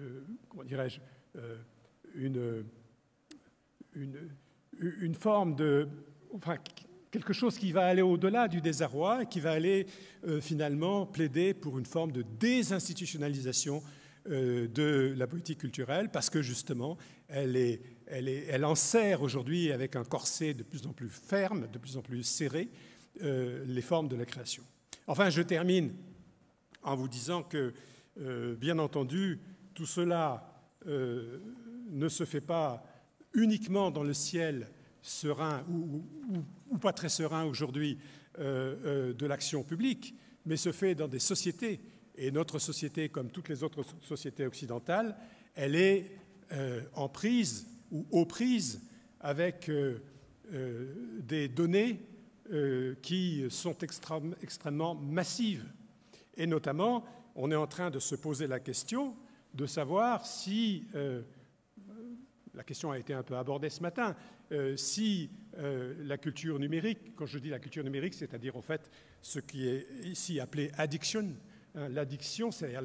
forme de... Enfin, quelque chose qui va aller au-delà du désarroi et qui va aller finalement plaider pour une forme de désinstitutionnalisation de la politique culturelle, parce que justement, elle enserre aujourd'hui avec un corset de plus en plus ferme, de plus en plus serré, les formes de la création. Enfin, je termine en vous disant que, bien entendu, tout cela ne se fait pas uniquement dans le ciel serein ou pas très serein aujourd'hui de l'action publique, mais se fait dans des sociétés. Et notre société, comme toutes les autres sociétés occidentales, elle est en prise ou aux prises avec des données qui sont extrêmement massives. Et notamment, on est en train de se poser la question de savoir si, la question a été un peu abordée ce matin, si la culture numérique, quand je dis la culture numérique, c'est-à-dire en fait ce qui est ici appelé addiction, l'addiction, c'est-à-dire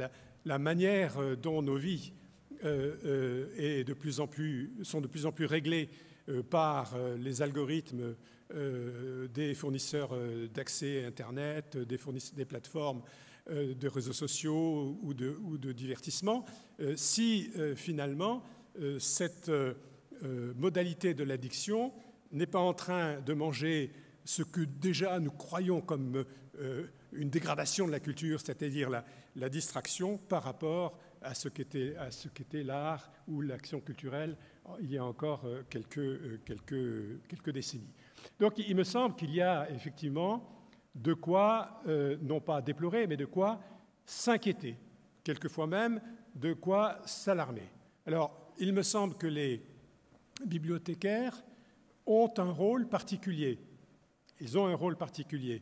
la manière dont nos vies sont de plus en plus réglées par les algorithmes des fournisseurs d'accès Internet, des plateformes de réseaux sociaux ou de divertissement, si finalement cette modalité de l'addiction n'est pas en train de manger ce que déjà nous croyons comme une dégradation de la culture, c'est-à-dire la distraction par rapport à ce qu'était l'art ou l'action culturelle il y a encore quelques décennies. Donc il me semble qu'il y a effectivement de quoi, non pas déplorer, mais de quoi s'inquiéter, quelquefois même de quoi s'alarmer. Alors, il me semble que les bibliothécaires ont un rôle particulier. Ils ont un rôle particulier.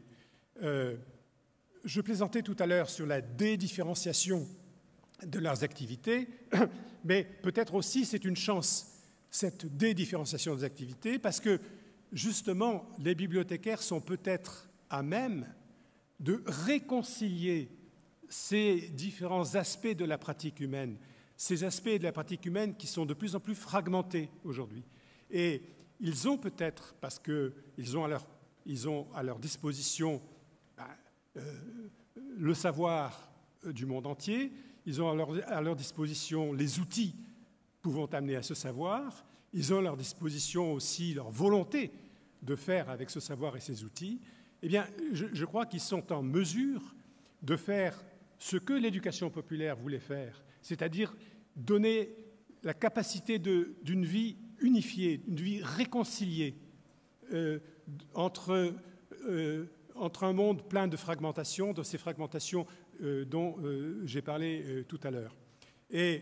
Je plaisantais tout à l'heure sur la dédifférenciation de leurs activités, mais peut-être aussi c'est une chance, cette dédifférenciation des activités, parce que justement, les bibliothécaires sont peut-être à même de réconcilier ces différents aspects de la pratique humaine, ces aspects de la pratique humaine qui sont de plus en plus fragmentés aujourd'hui. Et ils ont peut-être, parce qu'ils ont à leur disposition le savoir du monde entier, ils ont à leur disposition les outils pouvant amener à ce savoir, ils ont à leur disposition aussi leur volonté de faire avec ce savoir et ces outils. Eh bien, je crois qu'ils sont en mesure de faire ce que l'éducation populaire voulait faire, c'est-à-dire donner la capacité d'une vie unifiée, une vie réconciliée entre un monde plein de fragmentation, de ces fragmentations dont j'ai parlé tout à l'heure. Et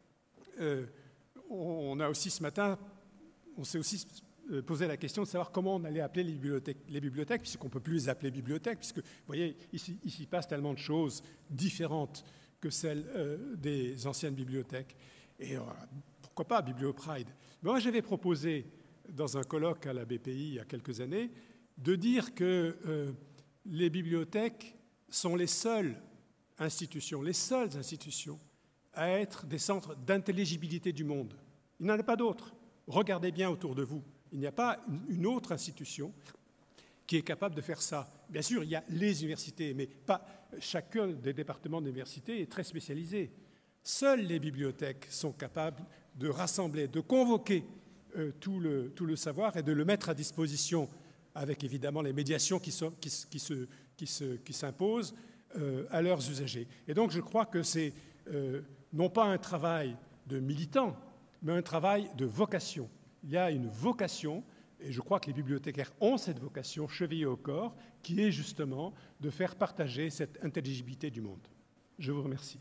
on a aussi ce matin, on s'est aussi posé la question de savoir comment on allait appeler les bibliothèques, puisqu'on ne peut plus les appeler bibliothèques, puisque, vous voyez, ici il passe tellement de choses différentes que celles des anciennes bibliothèques. Et pourquoi pas BiblioPride? Moi, j'avais proposé, dans un colloque à la BPI il y a quelques années, de dire que les bibliothèques sont les seules institutions à être des centres d'intelligibilité du monde. Il n'y en a pas d'autres. Regardez bien autour de vous. Il n'y a pas une autre institution qui est capable de faire ça. Bien sûr, il y a les universités, mais pas chacun des départements d'université est très spécialisé. Seules les bibliothèques sont capables de rassembler, de convoquer tout le savoir et de le mettre à disposition, avec évidemment les médiations qui s'imposent à leurs usagers. Et donc je crois que c'est non pas un travail de militant, mais un travail de vocation. Il y a une vocation, et je crois que les bibliothécaires ont cette vocation chevillée au corps, qui est justement de faire partager cette intelligibilité du monde. Je vous remercie.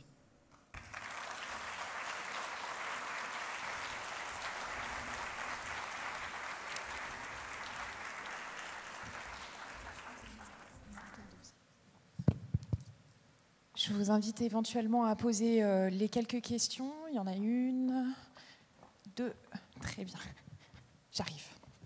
Je vous invite éventuellement à poser les quelques questions. Il y en a une, deux, très bien. J'arrive.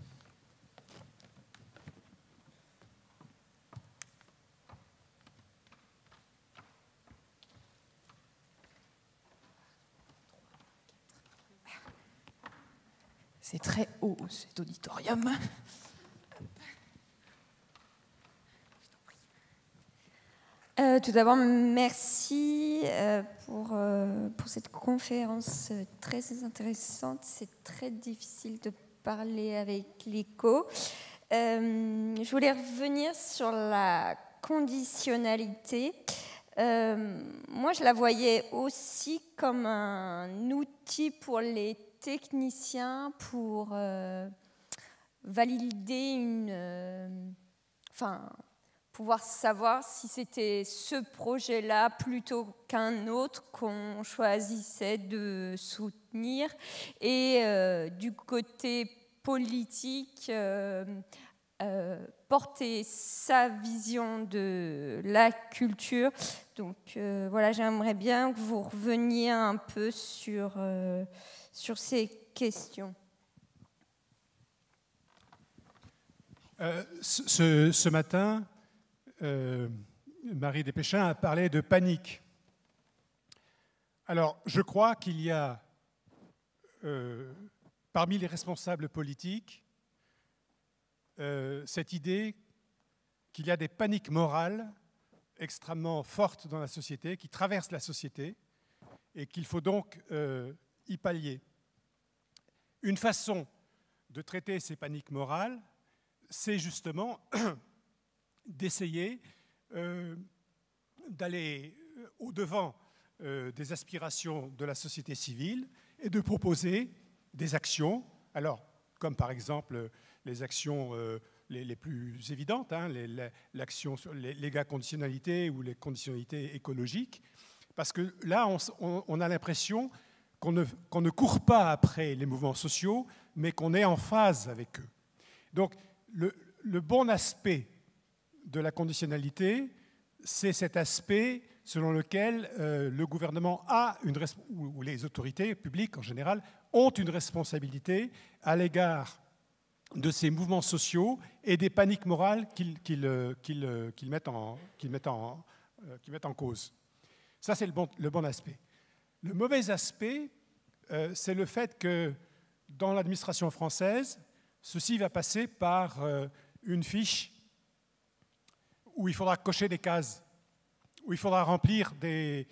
C'est très haut, cet auditorium. Tout d'abord, merci pour cette conférence très intéressante. C'est très difficile de parler avec l'écho. Je voulais revenir sur la conditionnalité. Moi, je la voyais aussi comme un outil pour les techniciens pour valider pouvoir savoir si c'était ce projet-là plutôt qu'un autre qu'on choisissait de soutenir. Et du côté politique, porter sa vision de la culture. Donc voilà, j'aimerais bien que vous reveniez un peu sur ces questions. Ce matin, Marie Despéchins a parlé de panique. Alors, je crois qu'il y a, parmi les responsables politiques, cette idée qu'il y a des paniques morales extrêmement fortes dans la société, qui traversent la société, et qu'il faut donc y pallier. Une façon de traiter ces paniques morales, c'est justement d'essayer d'aller au-devant des aspirations de la société civile et de proposer des actions, alors comme par exemple les actions les plus évidentes, hein, l'action sur l'égaconditionnalité ou les conditionnalités écologiques, parce que là, on a l'impression qu'on ne court pas après les mouvements sociaux, mais qu'on est en phase avec eux. Donc, le bon aspect de la conditionnalité, c'est cet aspect selon lequel le gouvernement a ou les autorités publiques en général ont une responsabilité à l'égard de ces mouvements sociaux et des paniques morales qu'ils mettent en cause. Ça, c'est le bon aspect. Le mauvais aspect, c'est le fait que dans l'administration française, ceci va passer par une fiche où il faudra cocher des cases, où il faudra remplir des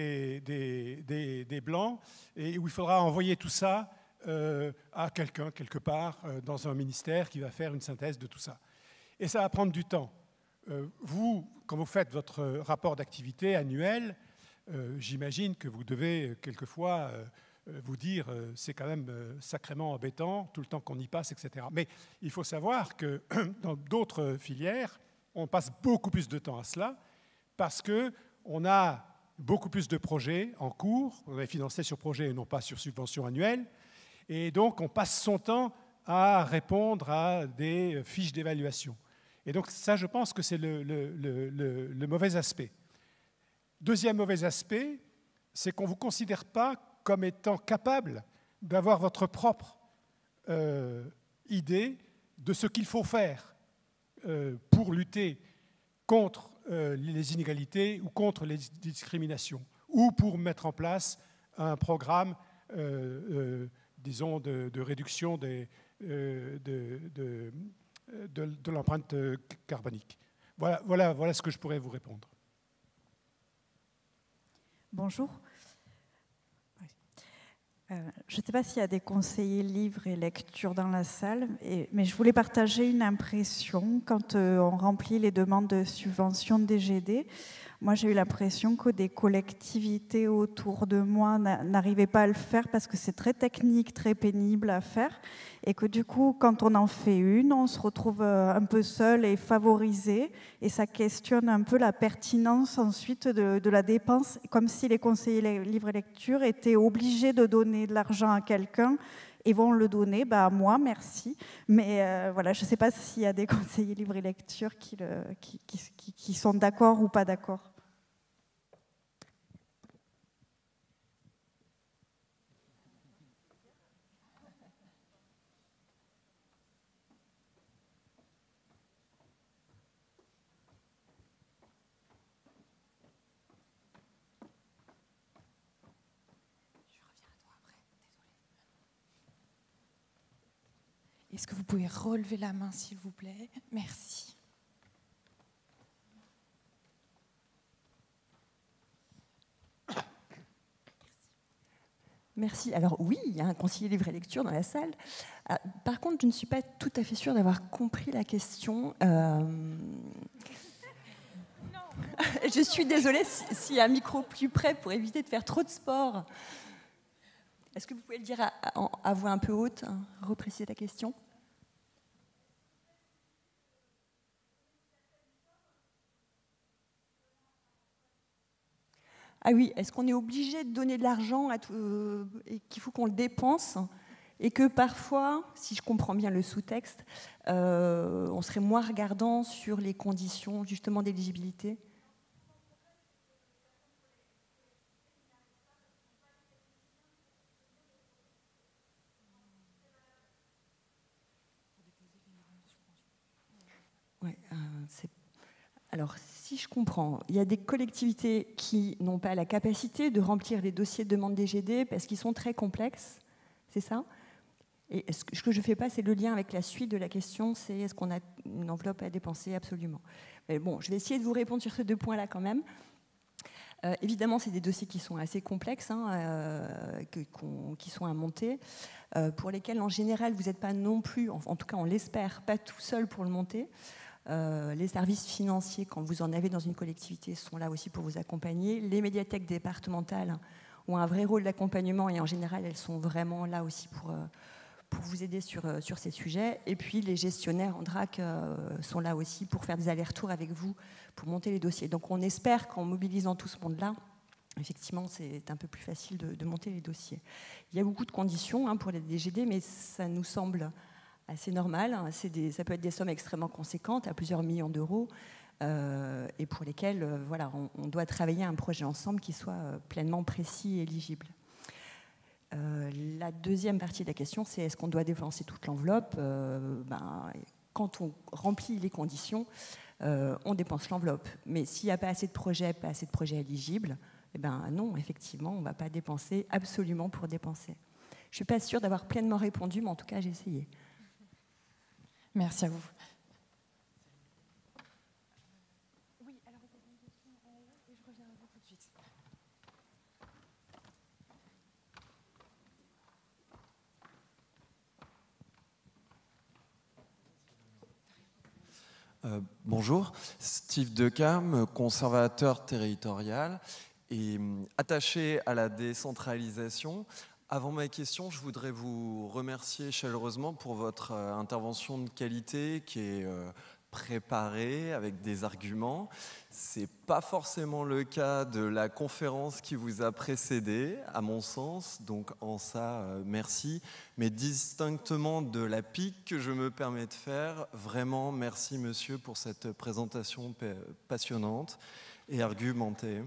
blancs et où il faudra envoyer tout ça à quelqu'un, quelque part, dans un ministère qui va faire une synthèse de tout ça. Et ça va prendre du temps. Vous, quand vous faites votre rapport d'activité annuel, j'imagine que vous devez quelquefois vous dire c'est quand même sacrément embêtant, tout le temps qu'on y passe, etc. Mais il faut savoir que dans d'autres filières, on passe beaucoup plus de temps à cela parce qu'on a beaucoup plus de projets en cours, on est financé sur projet et non pas sur subvention annuelle, et donc on passe son temps à répondre à des fiches d'évaluation. Et donc ça, je pense que c'est le mauvais aspect. Deuxième mauvais aspect, c'est qu'on ne vous considère pas comme étant capable d'avoir votre propre idée de ce qu'il faut faire pour lutter contre les inégalités ou contre les discriminations, ou pour mettre en place un programme, disons, de réduction de l'empreinte carbonique. Voilà ce que je pourrais vous répondre. Bonjour. Je ne sais pas s'il y a des conseillers livres et lecture dans la salle, mais je voulais partager une impression quand on remplit les demandes de subvention DGD. Moi, j'ai eu l'impression que des collectivités autour de moi n'arrivaient pas à le faire parce que c'est très technique, très pénible à faire. Et que du coup, quand on en fait une, on se retrouve un peu seul et favorisé. Et ça questionne un peu la pertinence ensuite de la dépense, comme si les conseillers livres et lecture étaient obligés de donner de l'argent à quelqu'un et vont le donner à moi, merci. Mais voilà, je ne sais pas s'il y a des conseillers livres et lecture qui sont d'accord ou pas d'accord. Est-ce que vous pouvez relever la main, s'il vous plaît? Merci. Merci. Alors oui, il y a un conseiller livre et lecture dans la salle. Par contre, je ne suis pas tout à fait sûre d'avoir compris la question. Je suis désolée s'il y a un micro plus près pour éviter de faire trop de sport. Est-ce que vous pouvez le dire à voix un peu haute, hein, repréciser la question? Ah oui, est-ce qu'on est obligé de donner de l'argent et qu'il faut qu'on le dépense et que parfois, si je comprends bien le sous-texte, on serait moins regardant sur les conditions justement d'éligibilité? Ouais, Alors, si je comprends, il y a des collectivités qui n'ont pas la capacité de remplir les dossiers de demande DGD parce qu'ils sont très complexes, c'est ça? Et ce que je ne fais pas, c'est le lien avec la suite de la question, c'est est-ce qu'on a une enveloppe à dépenser? Absolument. Mais bon, je vais essayer de vous répondre sur ces 2 points-là quand même. Évidemment, c'est des dossiers qui sont assez complexes, qui sont à monter, pour lesquels, en général, vous n'êtes pas non plus, en tout cas on l'espère, pas tout seul pour le monter. Les services financiers, quand vous en avez dans une collectivité, sont là aussi pour vous accompagner. Les médiathèques départementales ont un vrai rôle d'accompagnement et en général, elles sont vraiment là aussi pour vous aider sur ces sujets. Et puis, les gestionnaires en DRAC sont là aussi pour faire des allers-retours avec vous, pour monter les dossiers. Donc, on espère qu'en mobilisant tout ce monde-là, effectivement, c'est un peu plus facile de monter les dossiers. Il y a beaucoup de conditions pour les DGD, mais ça nous semble assez normal. Ça peut être des sommes extrêmement conséquentes, à plusieurs millions d'euros, et pour lesquelles voilà, on doit travailler un projet ensemble qui soit pleinement précis et éligible. La deuxième partie de la question, c'est est-ce qu'on doit dépenser toute l'enveloppe? Quand on remplit les conditions, on dépense l'enveloppe. Mais s'il n'y a pas assez de projets éligibles, non, effectivement, on ne va pas dépenser absolument pour dépenser. Je ne suis pas sûre d'avoir pleinement répondu, mais en tout cas, j'ai essayé. Merci à vous. Oui, alors vous avez une question et je reviens à vous tout de suite. Bonjour, Steve Decam, conservateur territorial et attaché à la décentralisation. Avant ma question, je voudrais vous remercier chaleureusement pour votre intervention de qualité qui est préparée avec des arguments. Ce n'est pas forcément le cas de la conférence qui vous a précédé, à mon sens, donc en ça, merci. Mais distinctement de la pique que je me permets de faire, vraiment merci monsieur pour cette présentation passionnante et argumentée.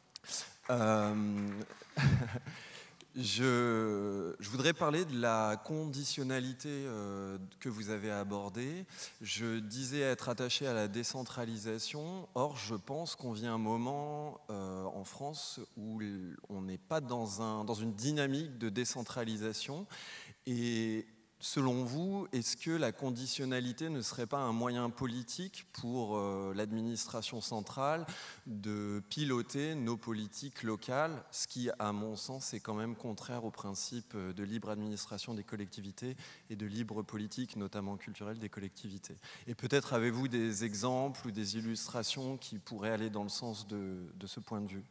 Je voudrais parler de la conditionnalité que vous avez abordée. Je disais être attaché à la décentralisation. Or, je pense qu'on vit un moment en France où on n'est pas dans une dynamique de décentralisation. Et selon vous, est-ce que la conditionnalité ne serait pas un moyen politique pour l'administration centrale de piloter nos politiques locales, ce qui, à mon sens, est quand même contraire au principe de libre administration des collectivités et de libre politique, notamment culturelle, des collectivités. Et peut-être avez-vous des exemples ou des illustrations qui pourraient aller dans le sens de ce point de vue?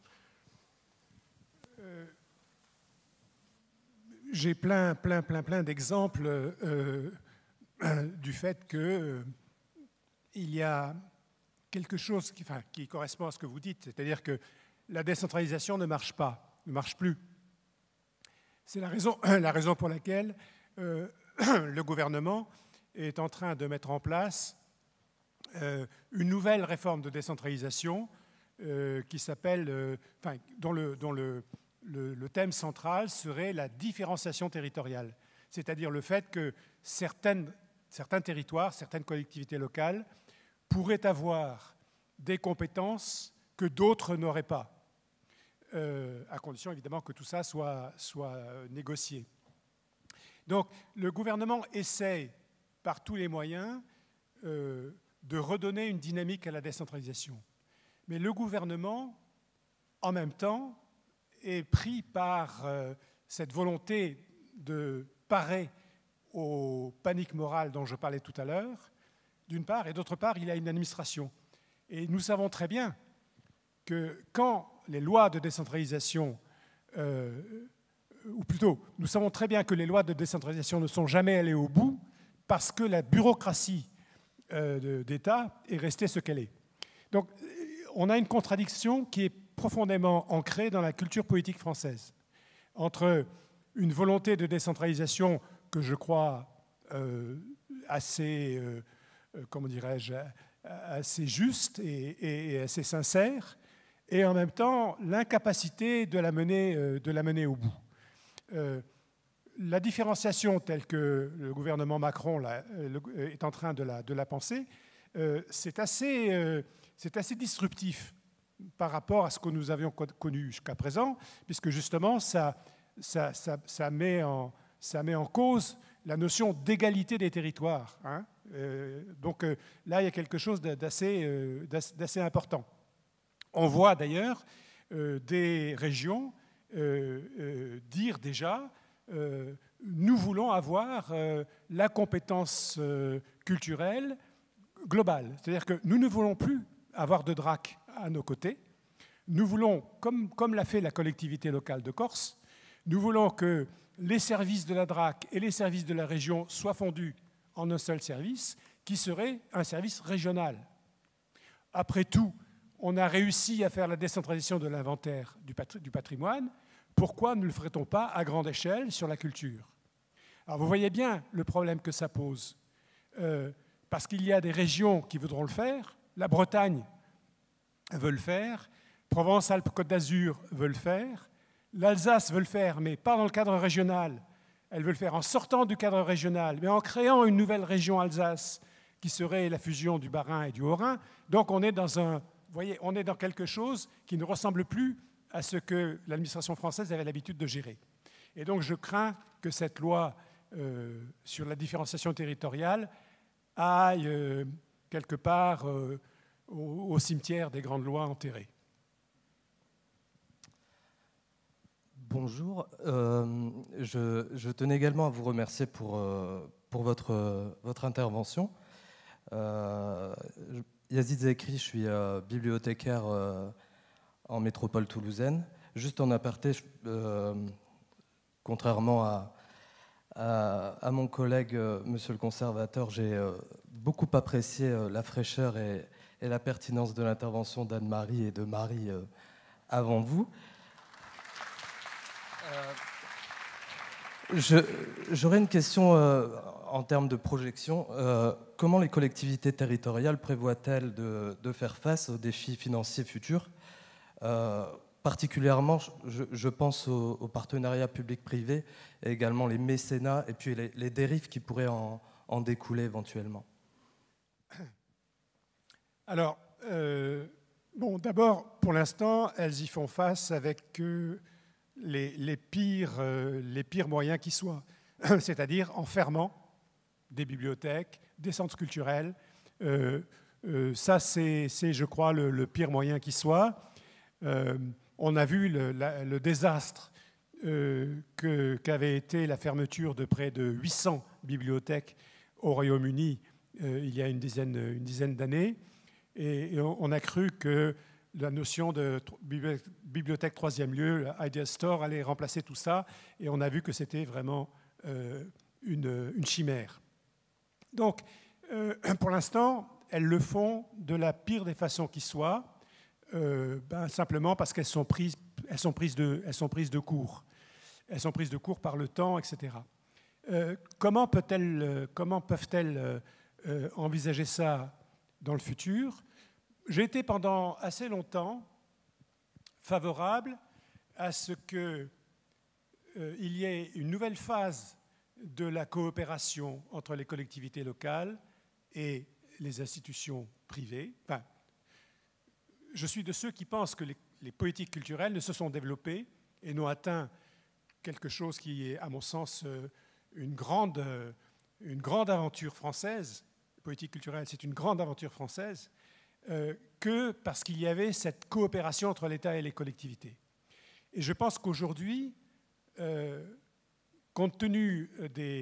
J'ai plein d'exemples du fait qu'il y a quelque chose qui correspond à ce que vous dites, c'est-à-dire que la décentralisation ne marche pas, ne marche plus. C'est la raison pour laquelle le gouvernement est en train de mettre en place une nouvelle réforme de décentralisation qui s'appelle, dont le thème central serait la différenciation territoriale, c'est-à-dire le fait que certains territoires, certaines collectivités locales pourraient avoir des compétences que d'autres n'auraient pas, à condition évidemment que tout ça soit négocié. Donc le gouvernement essaie par tous les moyens de redonner une dynamique à la décentralisation. Mais le gouvernement, en même temps, est pris par cette volonté de parer aux paniques morales dont je parlais tout à l'heure, d'une part, et d'autre part, il a une administration. Et nous savons très bien que quand les lois de décentralisation, ou plutôt, nous savons très bien que les lois de décentralisation ne sont jamais allées au bout parce que la bureaucratie d'État est restée ce qu'elle est. Donc, on a une contradiction qui est profondément ancrée dans la culture politique française, entre une volonté de décentralisation que je crois assez, comment dirais-je, assez juste et assez sincère, et en même temps l'incapacité de la mener au bout. La différenciation telle que le gouvernement Macron est en train de la penser, c'est assez c'est assez disruptif par rapport à ce que nous avions connu jusqu'à présent, puisque justement, ça met en cause la notion d'égalité des territoires. Hein. Donc là, il y a quelque chose d'assez important. On voit d'ailleurs des régions dire déjà nous voulons avoir la compétence culturelle globale. C'est-à-dire que nous ne voulons plus avoir de DRAC à nos côtés. Nous voulons, comme l'a fait la collectivité locale de Corse, nous voulons que les services de la DRAC et les services de la région soient fondus en un seul service, qui serait un service régional. Après tout, on a réussi à faire la décentralisation de l'inventaire du patrimoine. Pourquoi ne le ferait-on pas à grande échelle sur la culture? Alors vous voyez bien le problème que ça pose. Parce qu'il y a des régions qui voudront le faire. La Bretagne veut le faire. Provence-Alpes-Côte d'Azur veut le faire. L'Alsace veut le faire, mais pas dans le cadre régional. Elle veut le faire en sortant du cadre régional, mais en créant une nouvelle région Alsace, qui serait la fusion du Bas-Rhin et du Haut-Rhin. Donc on est on est dans quelque chose qui ne ressemble plus à ce que l'administration française avait l'habitude de gérer. Et donc je crains que cette loi sur la différenciation territoriale aille quelque part au cimetière des grandes lois enterrées. Bonjour, je tenais également à vous remercier pour votre intervention. Yazid Zekri, je suis bibliothécaire en métropole toulousaine. Juste en aparté, contrairement à mon collègue, monsieur le conservateur, j'ai beaucoup apprécié la fraîcheur et la pertinence de l'intervention d'Anne-Marie et de Marie avant vous. J'aurais une question en termes de projection. Comment les collectivités territoriales prévoient-elles de faire face aux défis financiers futurs? Particulièrement, je pense aux partenariats public-privé et également les mécénats et puis les dérives qui pourraient en découler éventuellement. Alors, d'abord, pour l'instant, elles y font face avec les pires moyens qui soient, c'est-à-dire en fermant des bibliothèques, des centres culturels. Ça, c'est, je crois, le pire moyen qui soit. On a vu le désastre qu'avait été la fermeture de près de 800 bibliothèques au Royaume-Uni il y a une dizaine d'années. Et on a cru que la notion de bibliothèque troisième lieu, Idea Store, allait remplacer tout ça. Et on a vu que c'était vraiment une chimère. Donc, pour l'instant, elles le font de la pire des façons qui soit, simplement parce qu'elles sont prises de court. Elles sont prises de court par le temps, etc. Comment peuvent-elles envisager ça dans le futur? J'ai été pendant assez longtemps favorable à ce qu'il y ait une nouvelle phase de la coopération entre les collectivités locales et les institutions privées. Enfin, je suis de ceux qui pensent que les politiques culturelles ne se sont développées et n'ont atteint quelque chose qui est, à mon sens, une grande aventure française. La politique culturelle, c'est une grande aventure française, que parce qu'il y avait cette coopération entre l'État et les collectivités. Et je pense qu'aujourd'hui, compte tenu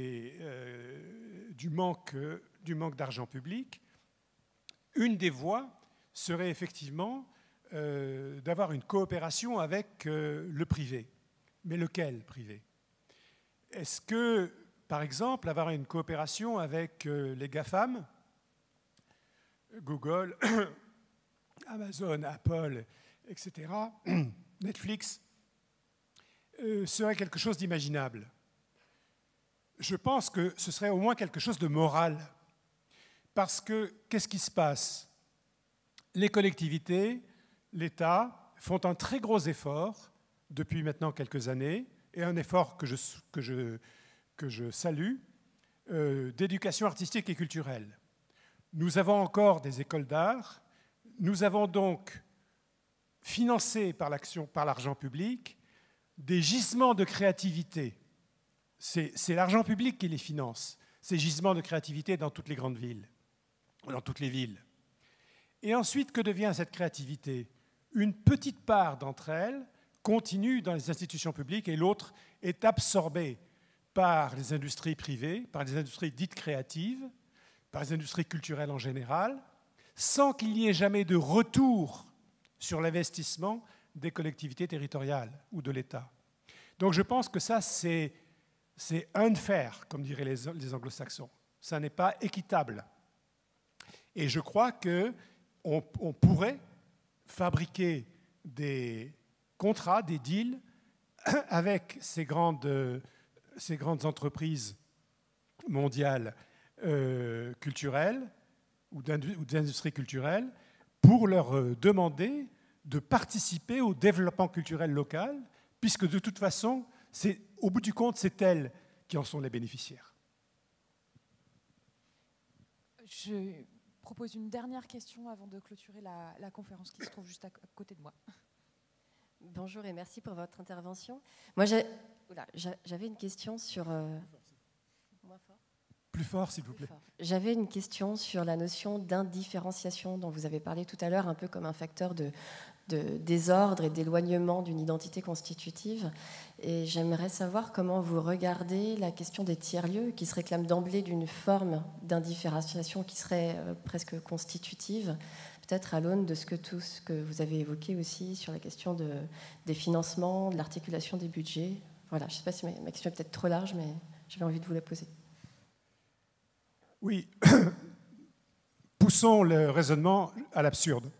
du manque d'argent public, une des voies serait effectivement d'avoir une coopération avec le privé. Mais lequel privé? Est-ce que, par exemple, avoir une coopération avec les GAFAM, Google, Amazon, Apple, etc., Netflix, serait quelque chose d'imaginable? Je pense que ce serait au moins quelque chose de moral. Parce que, qu'est-ce qui se passe? Les collectivités, l'État font un très gros effort depuis maintenant quelques années, et un effort que je salue, d'éducation artistique et culturelle. Nous avons encore des écoles d'art, nous avons donc financé par l'argent public des gisements de créativité. C'est l'argent public qui les finance, ces gisements de créativité dans toutes les grandes villes, dans toutes les villes. Et ensuite, que devient cette créativité? Une petite part d'entre elles continue dans les institutions publiques et l'autre est absorbée par les industries privées, par les industries dites créatives, par les industries culturelles en général, sans qu'il n'y ait jamais de retour sur l'investissement des collectivités territoriales ou de l'État. Donc je pense que ça, c'est unfair, comme diraient les anglo-saxons. Ça n'est pas équitable. Et je crois qu'on pourrait fabriquer des contrats, des deals avec ces grandes entreprises mondiales culturelles ou d'industries culturelles pour leur demander de participer au développement culturel local, puisque de toute façon, au bout du compte, c'est elles qui en sont les bénéficiaires. Je propose une dernière question avant de clôturer la conférence qui se trouve juste à côté de moi. Bonjour et merci pour votre intervention. Moi, j'avais une question sur... Plus fort, s'il vous plaît. J'avais une question sur la notion d'indifférenciation dont vous avez parlé tout à l'heure, un peu comme un facteur de désordre et d'éloignement d'une identité constitutive. Et j'aimerais savoir comment vous regardez la question des tiers-lieux qui se réclament d'emblée d'une forme d'indifférenciation qui serait presque constitutive, peut-être à l'aune de tout ce que vous avez évoqué aussi sur la question des financements, de l'articulation des budgets. Voilà, je ne sais pas si ma question est peut-être trop large, mais j'avais envie de vous la poser. Oui, poussons le raisonnement à l'absurde.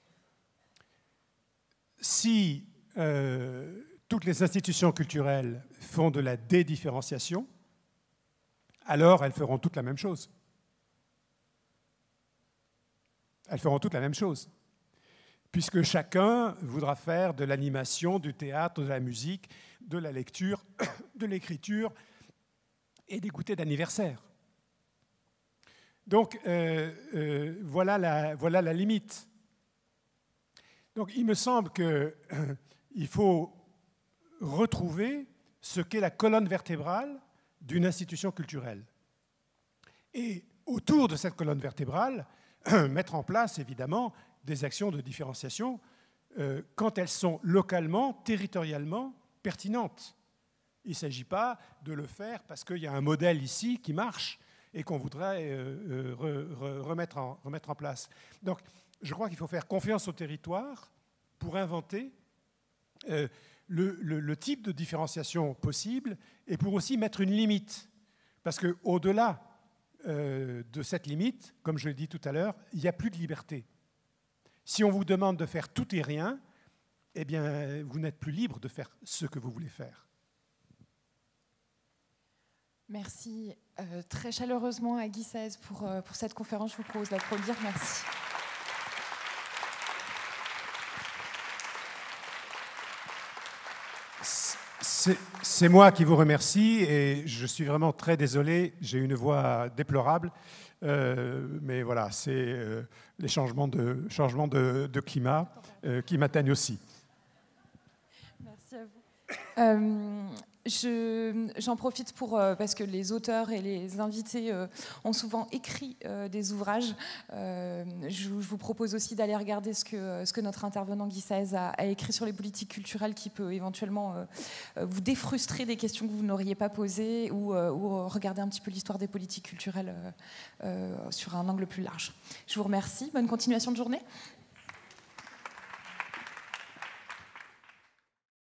Si toutes les institutions culturelles font de la dédifférenciation, alors elles feront toutes la même chose. Elles feront toutes la même chose, puisque chacun voudra faire de l'animation, du théâtre, de la musique, de la lecture, de l'écriture et des goûters d'anniversaire. Donc, voilà la limite. Donc, il me semble qu'il faut retrouver ce qu'est la colonne vertébrale d'une institution culturelle. Et autour de cette colonne vertébrale, mettre en place, évidemment, des actions de différenciation quand elles sont localement, territorialement pertinentes. Il ne s'agit pas de le faire parce qu'il y a un modèle ici qui marche et qu'on voudrait remettre en place. Donc, je crois qu'il faut faire confiance au territoire pour inventer le type de différenciation possible et pour aussi mettre une limite. Parce qu'au-delà de cette limite, comme je l'ai dit tout à l'heure, il n'y a plus de liberté. Si on vous demande de faire tout et rien, eh bien, vous n'êtes plus libre de faire ce que vous voulez faire. Merci très chaleureusement à Guy Saez pour cette conférence. Je vous propose d'applaudir. Merci. C'est moi qui vous remercie et je suis vraiment très désolé. J'ai une voix déplorable, mais voilà, c'est les changements de climat qui m'atteignent aussi. Merci à vous. J'en profite parce que les auteurs et les invités ont souvent écrit des ouvrages. Je vous propose aussi d'aller regarder ce que notre intervenant Guy Saez a écrit sur les politiques culturelles qui peut éventuellement vous défrustrer des questions que vous n'auriez pas posées ou regarder un petit peu l'histoire des politiques culturelles sur un angle plus large. Je vous remercie. Bonne continuation de journée.